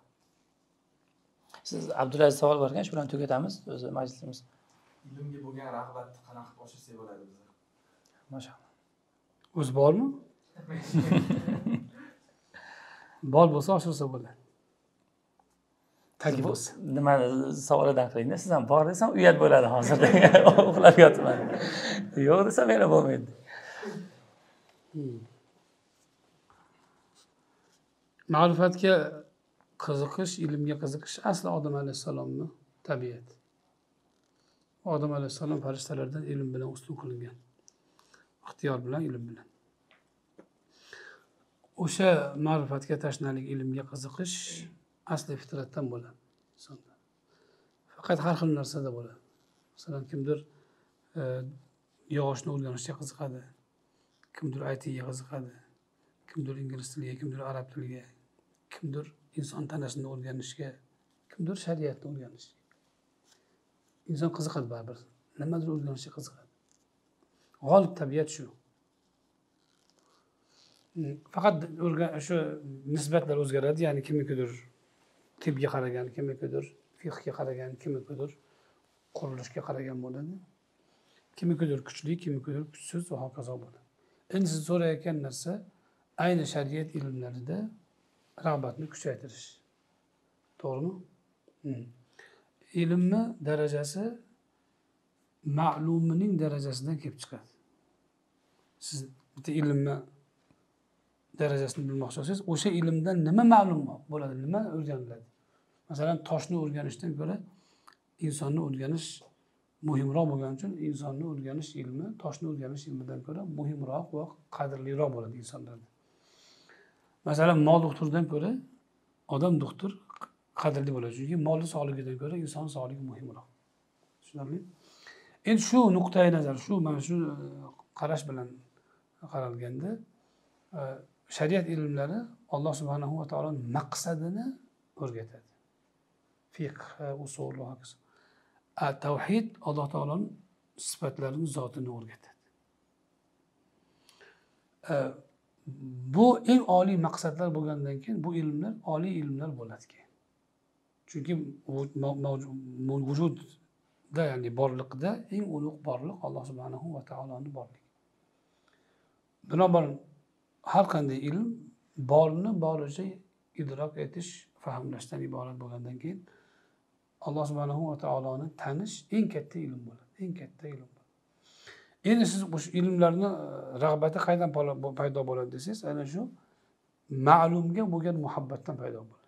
Siz Abdulaziz savol bergan, shu bilan tugatamiz o'zi majlisimiz. Ilmga bo'lgan rag'batni qanaqa qilib oshirsak bo'ladi bizlar? Mashallah. O'zi bormi? Bol bo'lsa oshirsa bo'ladi. Tagi bo'lsa. Nima savolidan qiling-da, siz ham bor desam uyat bo'ladi hozirda. Uxlab yotibman. Yo'q desam yana bo'lmaydi. Ma'rifatga qiziqish, ilmga qiziqish asli Odam alayhissalomning tabiati. Odam alayhissalom farishtalardan ilm bilan ustun qilingan. Ixtiyor bilan, ilm bilan. O'sha ma'rifatga tashnalik, ilmga qiziqish asli fitratdan bo'ladi insonda. Faqat har xil narsada bo'ladi. Masalan, kimdir yog'ochni o'rganishga qiziqadi, kimdir ITga qiziqadi, kimdir ingliz tiliga, kimdir arab tiliga, kimdir inson tanasini o'rganishga, kimdir shariatni o'rganishga. Inson qiziqadi baribir. Nimadir o'rganishga qiziqadi. G'olib tabiat shu. Faqat shu nisbatlar o'zgaradi, ya'ni kimnikidir tibga qaragan, kimnikidir fiqhga qaragan, kimnikidir qurilishga qaragan bo'ladi. Kimnikidir kuchli, kimnikidir kuchsiz va hokazo bo'ladi. Endi siz so'rayotgan narsa ayni shariat ilmlarida rag'batni kuchaytirish. To'g'rimi? Ilmni darajasi ma'lumining darajasidan kelib chiqadi. Siz bitta ilmni darajasini bilmoqchi bo'lsangiz, o'sha ilmdan nima ma'lum bo'ladi, nima o'rganiladi. Masalan, toshni o'rganishdan ko'ra insonni o'rganish muhimroq bo'lgani uchun insonni o'rganish ilmi toshni o'rganish ilmidan ko'ra muhimroq va qadrliroq bo'ladi insonlarda. Masalan, mol doktordan ko'ra odam doktor qadrli bo'ladi, chunki molni sog'ligidan ko'ra inson sog'ligi muhimroq. Tushunarlimi? Endi shu nuqtai nazar, mana shu qarash bilan qaralganda shariat ilmlari Alloh subhanahu va taoloning maqsadini o'rgatadi. Fiqh, usul va hokazo. Tavhid Alloh taoloning sifatlarini, zotini o'rgatadi. bu eng oliy maqsadlar bo'lgandan keyin bu ilmlar oliy ilmlar bo'ladi keyin. Chunki vujudda, ya'ni borliqda eng ulug' borliq Alloh subhanahu va taoloning borligi. Binobarin har qanday ilm borni boricha idrok etish, fahmlashdan iborat bo'lgandan keyin Alloh subhanahu va taoloni tanish eng katta ilm bo'ladi. Eng katta ilm. Endi siz o'sha ilmlarni rag'bati qaydan paydo bo'ladi desangiz, ana shu ma'lumga bo'lgan muhabbatdan paydo bo'ladi.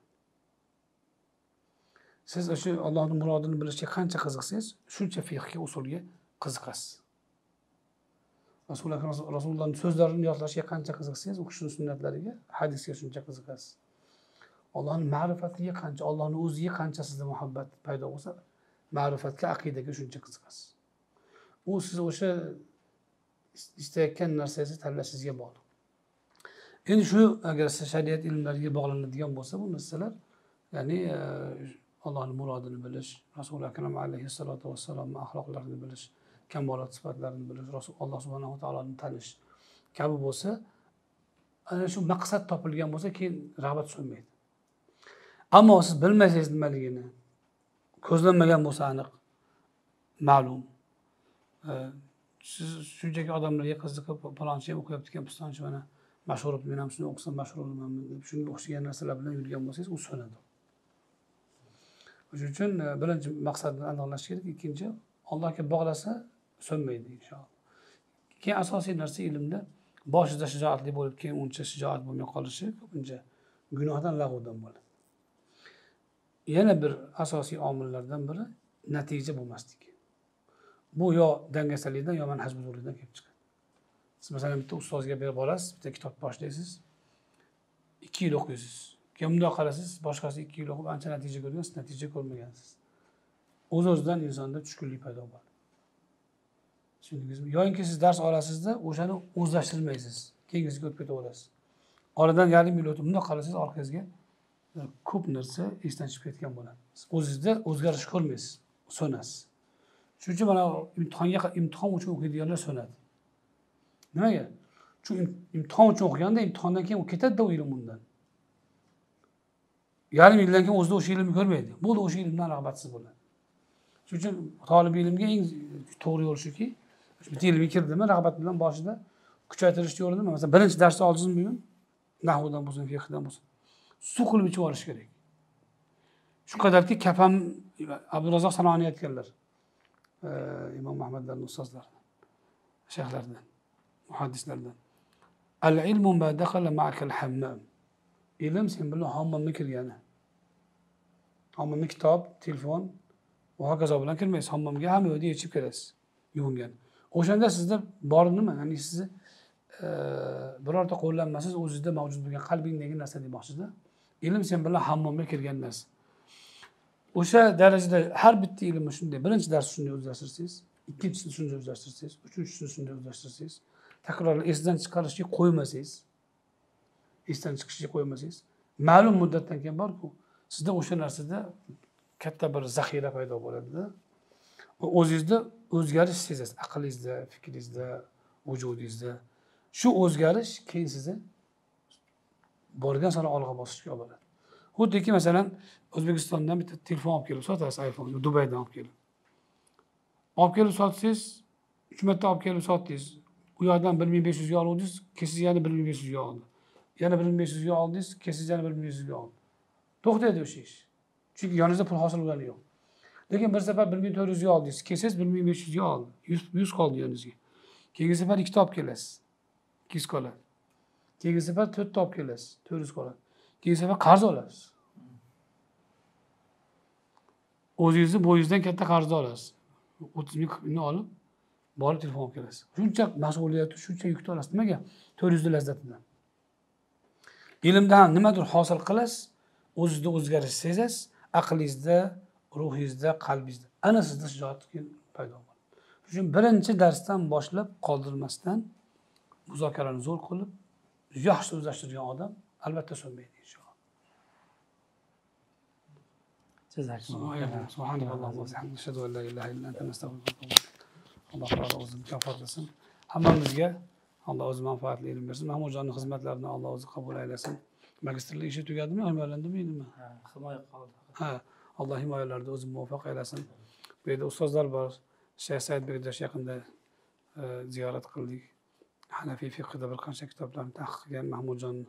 Siz o'sha Allohning murodini bilishga qancha qiziqsangiz, shuncha fiqhga, usulga qiziqasiz. Rasulullohning so'zlarini yodlashga qancha qiziqsangiz, u kishining sunnatlariga, hadisga shuncha qiziqasiz. Allohning ma'rifatiga qancha, Allohning o'ziga qancha sizda muhabbat paydo bo'lsa, ma'rifatga, aqidaga shuncha qiziqasiz. U siz o'sha istayotgan narsangizni tanlashingizga bog'liq. Endi shu agar siz shariat ilmlariga bog'lanadigan bo'lsa bu narsalar, ya'ni Allohning murodini bilish, Rasul akram alayhissalatu vassalomning axloqlarini bilish, kamolat sifatlarini bilish, Alloh subhanahu va taoloni tanish kabi bo'lsa, ana shu maqsad topilgan bo'lsa, keyin rag'bat so'nmaydi. Ammo siz bilmaysiz nimaligini, ko'zlanmagan bo'lsa aniq, ma'lum. Siz shunchaki odamlarga qiziqib, palonchi ham o'qiyapti ekan, pistonchi mana mashhur, men ham shuni o'qisam mashhur bo'lamanmi deb shunga o'xshagan narsalar bilan yurgan bo'lsangiz, u so'nadi. Shuning uchun birinchi maqsadni aniqlash kerak, ikkinchi Allohga bog'lasa so'nmaydi inshaalloh. Keyin asosiy narsa ilmda boshida shijoatli bo'lib, keyin uncha shijoat bo'lmay qolishi ko'pincha gunohdan, lag'vdan bo'ladi. Yana bir asosiy omillardan biri natija bo'lmasligi. Bu yo dangasalikdan, yo manhajbuzurlikdan kelib chiqadi. Siz masalan bitta ustozga berib borasiz, bitta kitob boshlaysiz, 2 yil o'qiysiz. Keyin bundoq qarasiz, boshqasi 2 yil o'qib ancha natija ko'rgansiz, natija ko'rmagansiz. O'z-o'zidan insonda tushkunlik paydo bo'ladi. Tushundingizmi? Yo'inki siz dars olasizda, o'shani o'zlashtirmaysiz. Keyingisiga o'tib ketaverasiz. Oradan yarim yil o'tib bundoq qarasangiz, orqangizga ko'p narsa esdan chiqib ketgan bo'ladi. Siz o'zingizda o'zgarish ko'rmaysiz, so'nasiz. Shuning uchun mana imtihon uchun o'qiydiganlar so'nadi. Nimaga? Chunki imtihon uchun o'qiganda imtihondan keyin u ketadi-da u ilm undan. Yarim yildan keyin o'zida o'sha ilmni ko'rmaydi. Bu da o'sha ilmdan rag'batsiz bo'ladi. Shuning uchun talab ilmga eng to'g'ri yo'l shuki, bitta ilmga kirdimi, rag'bat bilan boshida kuchaytirishga o'rnima. Masalan, birinchi darsni oldingizmi bugun? Nahvdan bo'lsin, fiqhdan bo'lsin. Suv qilib ichib olish kerak. Shu qadarki kafam Abdurazoq Sanoni aytganlar. İmam Ahmed'lerin ustazlarından, şeyhlerden, muhaddislerden. El-ilmu ma dakhala ma'akal hammam. İlim sen bilan hammamga kirgani. Hammamga kitob, telefon va hokazo bilan kirmaysiz. Hammamga hamma yo'lda yechib kirasiz, yuvingan. O'shanda sizda bor nima? Ya'ni sizni birorta qo'llanmasiz o'zingizda mavjud bo'lgan qalbingdagi narsa demoqchida. Ilm sen bilan hammamga kirgan narsa. O'sha darajada har bitta ilmni shunday, birinchi dars shunday o'zlashtirsangiz, ikkinchisini shunday o'zlashtirsangiz, uchinchisini shunday o'zlashtirsangiz, takrorlar esdan chiqarishga qo'ymasangiz, ma'lum muddatdan keyin borku, sizda o'sha narsada katta bir zaxira paydo bo'ladi-da. O'zingizda o'zgarish sezasiz, aqlingizda, fikringizda, vujudingizda. Shu o'zgarish keyin sizni borgan sari olg'a bosishga olib boradi. Xuddiki masalan O'zbekistondan bitta telefon olib kelib sotasiz, iPhone, Dubaydan olib kelib. Olib kelib sotsangiz, 3 marta olib kelib sotdingiz. U yoqdan 1500 ga oldingiz, kesiz yana 1500 ga oldi. Yana 1500 ga oldingiz, kesiz yana 1500 ga oldi. To'xtaydi o'sha ish. Chunki yoningizda pul hosil bo'lgani yo'q. Lekin bir safar 1400 ga oldingiz, kesiz 1500 ga oldi. 100 qoldi yoningizga. Keyingi safar 2 ta olib kelasiz. 200 qoladi. Keyingi safar 4 ta olib kelasiz, 400 qoladi. Keyingi safar qarz olasiz. O'zingizni bo'yingizdan katta qarz olasiz. 30 ming pulni olib, borib telefon olib kelasiz. Shuncha mas'uliyat, shuncha yukni olasiz. Nimaga? 400 ta lazzatidan. Ilmda ham nimadir hosil qilasiz, o'zingizda o'zgarish sezasiz, aqlingizda, ruhingizda, qalbingizda. Ana sizda shijoat paydo bo'ladi. Shuning uchun birinchi darsdan boshlab qoldirmasdan muzokarani zo'r qilib, yaxshi o'zlashtirgan odam albatta so'nmaydi inshaalloh. Subhanalloh va bihamdihi, ashhadu an la ilaha illa anta, astag'firuka va atubu ilayk. Alloh taolo o'zi mukofotlasin. Hammamizga Allah o'zi manfaatli ilm bersin. Mahmudjonning xizmatlarini Alloh o'zi qabul aylasin. Magistrlik ishi tugadimi, himoyalandimi? Himoya qildi. Ha, Alloh himoyalarida o'zi muvaffaq aylasin. Bu yerda ustozlar bor. Shayx Said Bekdosh yaqinda ziyorat qildik. Hanafiy fiqhida bir qancha kitoblarni tahqiq qilgan Mahmudjon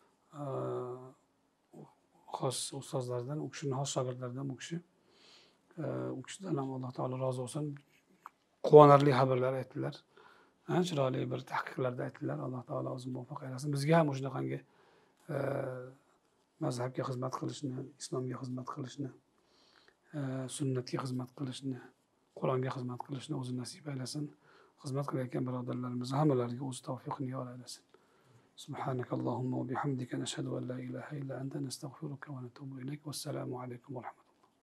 xos ustozlardan, u kishini xos shogirdlaridan u kishidan ham Alloh taolo rozi bo'lsin. Quvonarli xabarlar aytdilar. Chiroyli bir tahqiqlarda aytdilar. Alloh taolo o'zi muvaffaq aylasin. Bizga ham shunaqangi mazhabga xizmat qilishni, islomga xizmat qilishni, sunnatga xizmat qilishni, Qur'onga xizmat qilishni o'zi nasib aylasin. Xizmat qilayotgan birodarlarimiz hammalariga o'zi tavfiqini yor aylasin. Subhanakallahumma va bihamdika nashhadu an la ilaha illa anta nastaghfiruka va natubu ilayk. Vassalomu alaykum va rahmatulloh.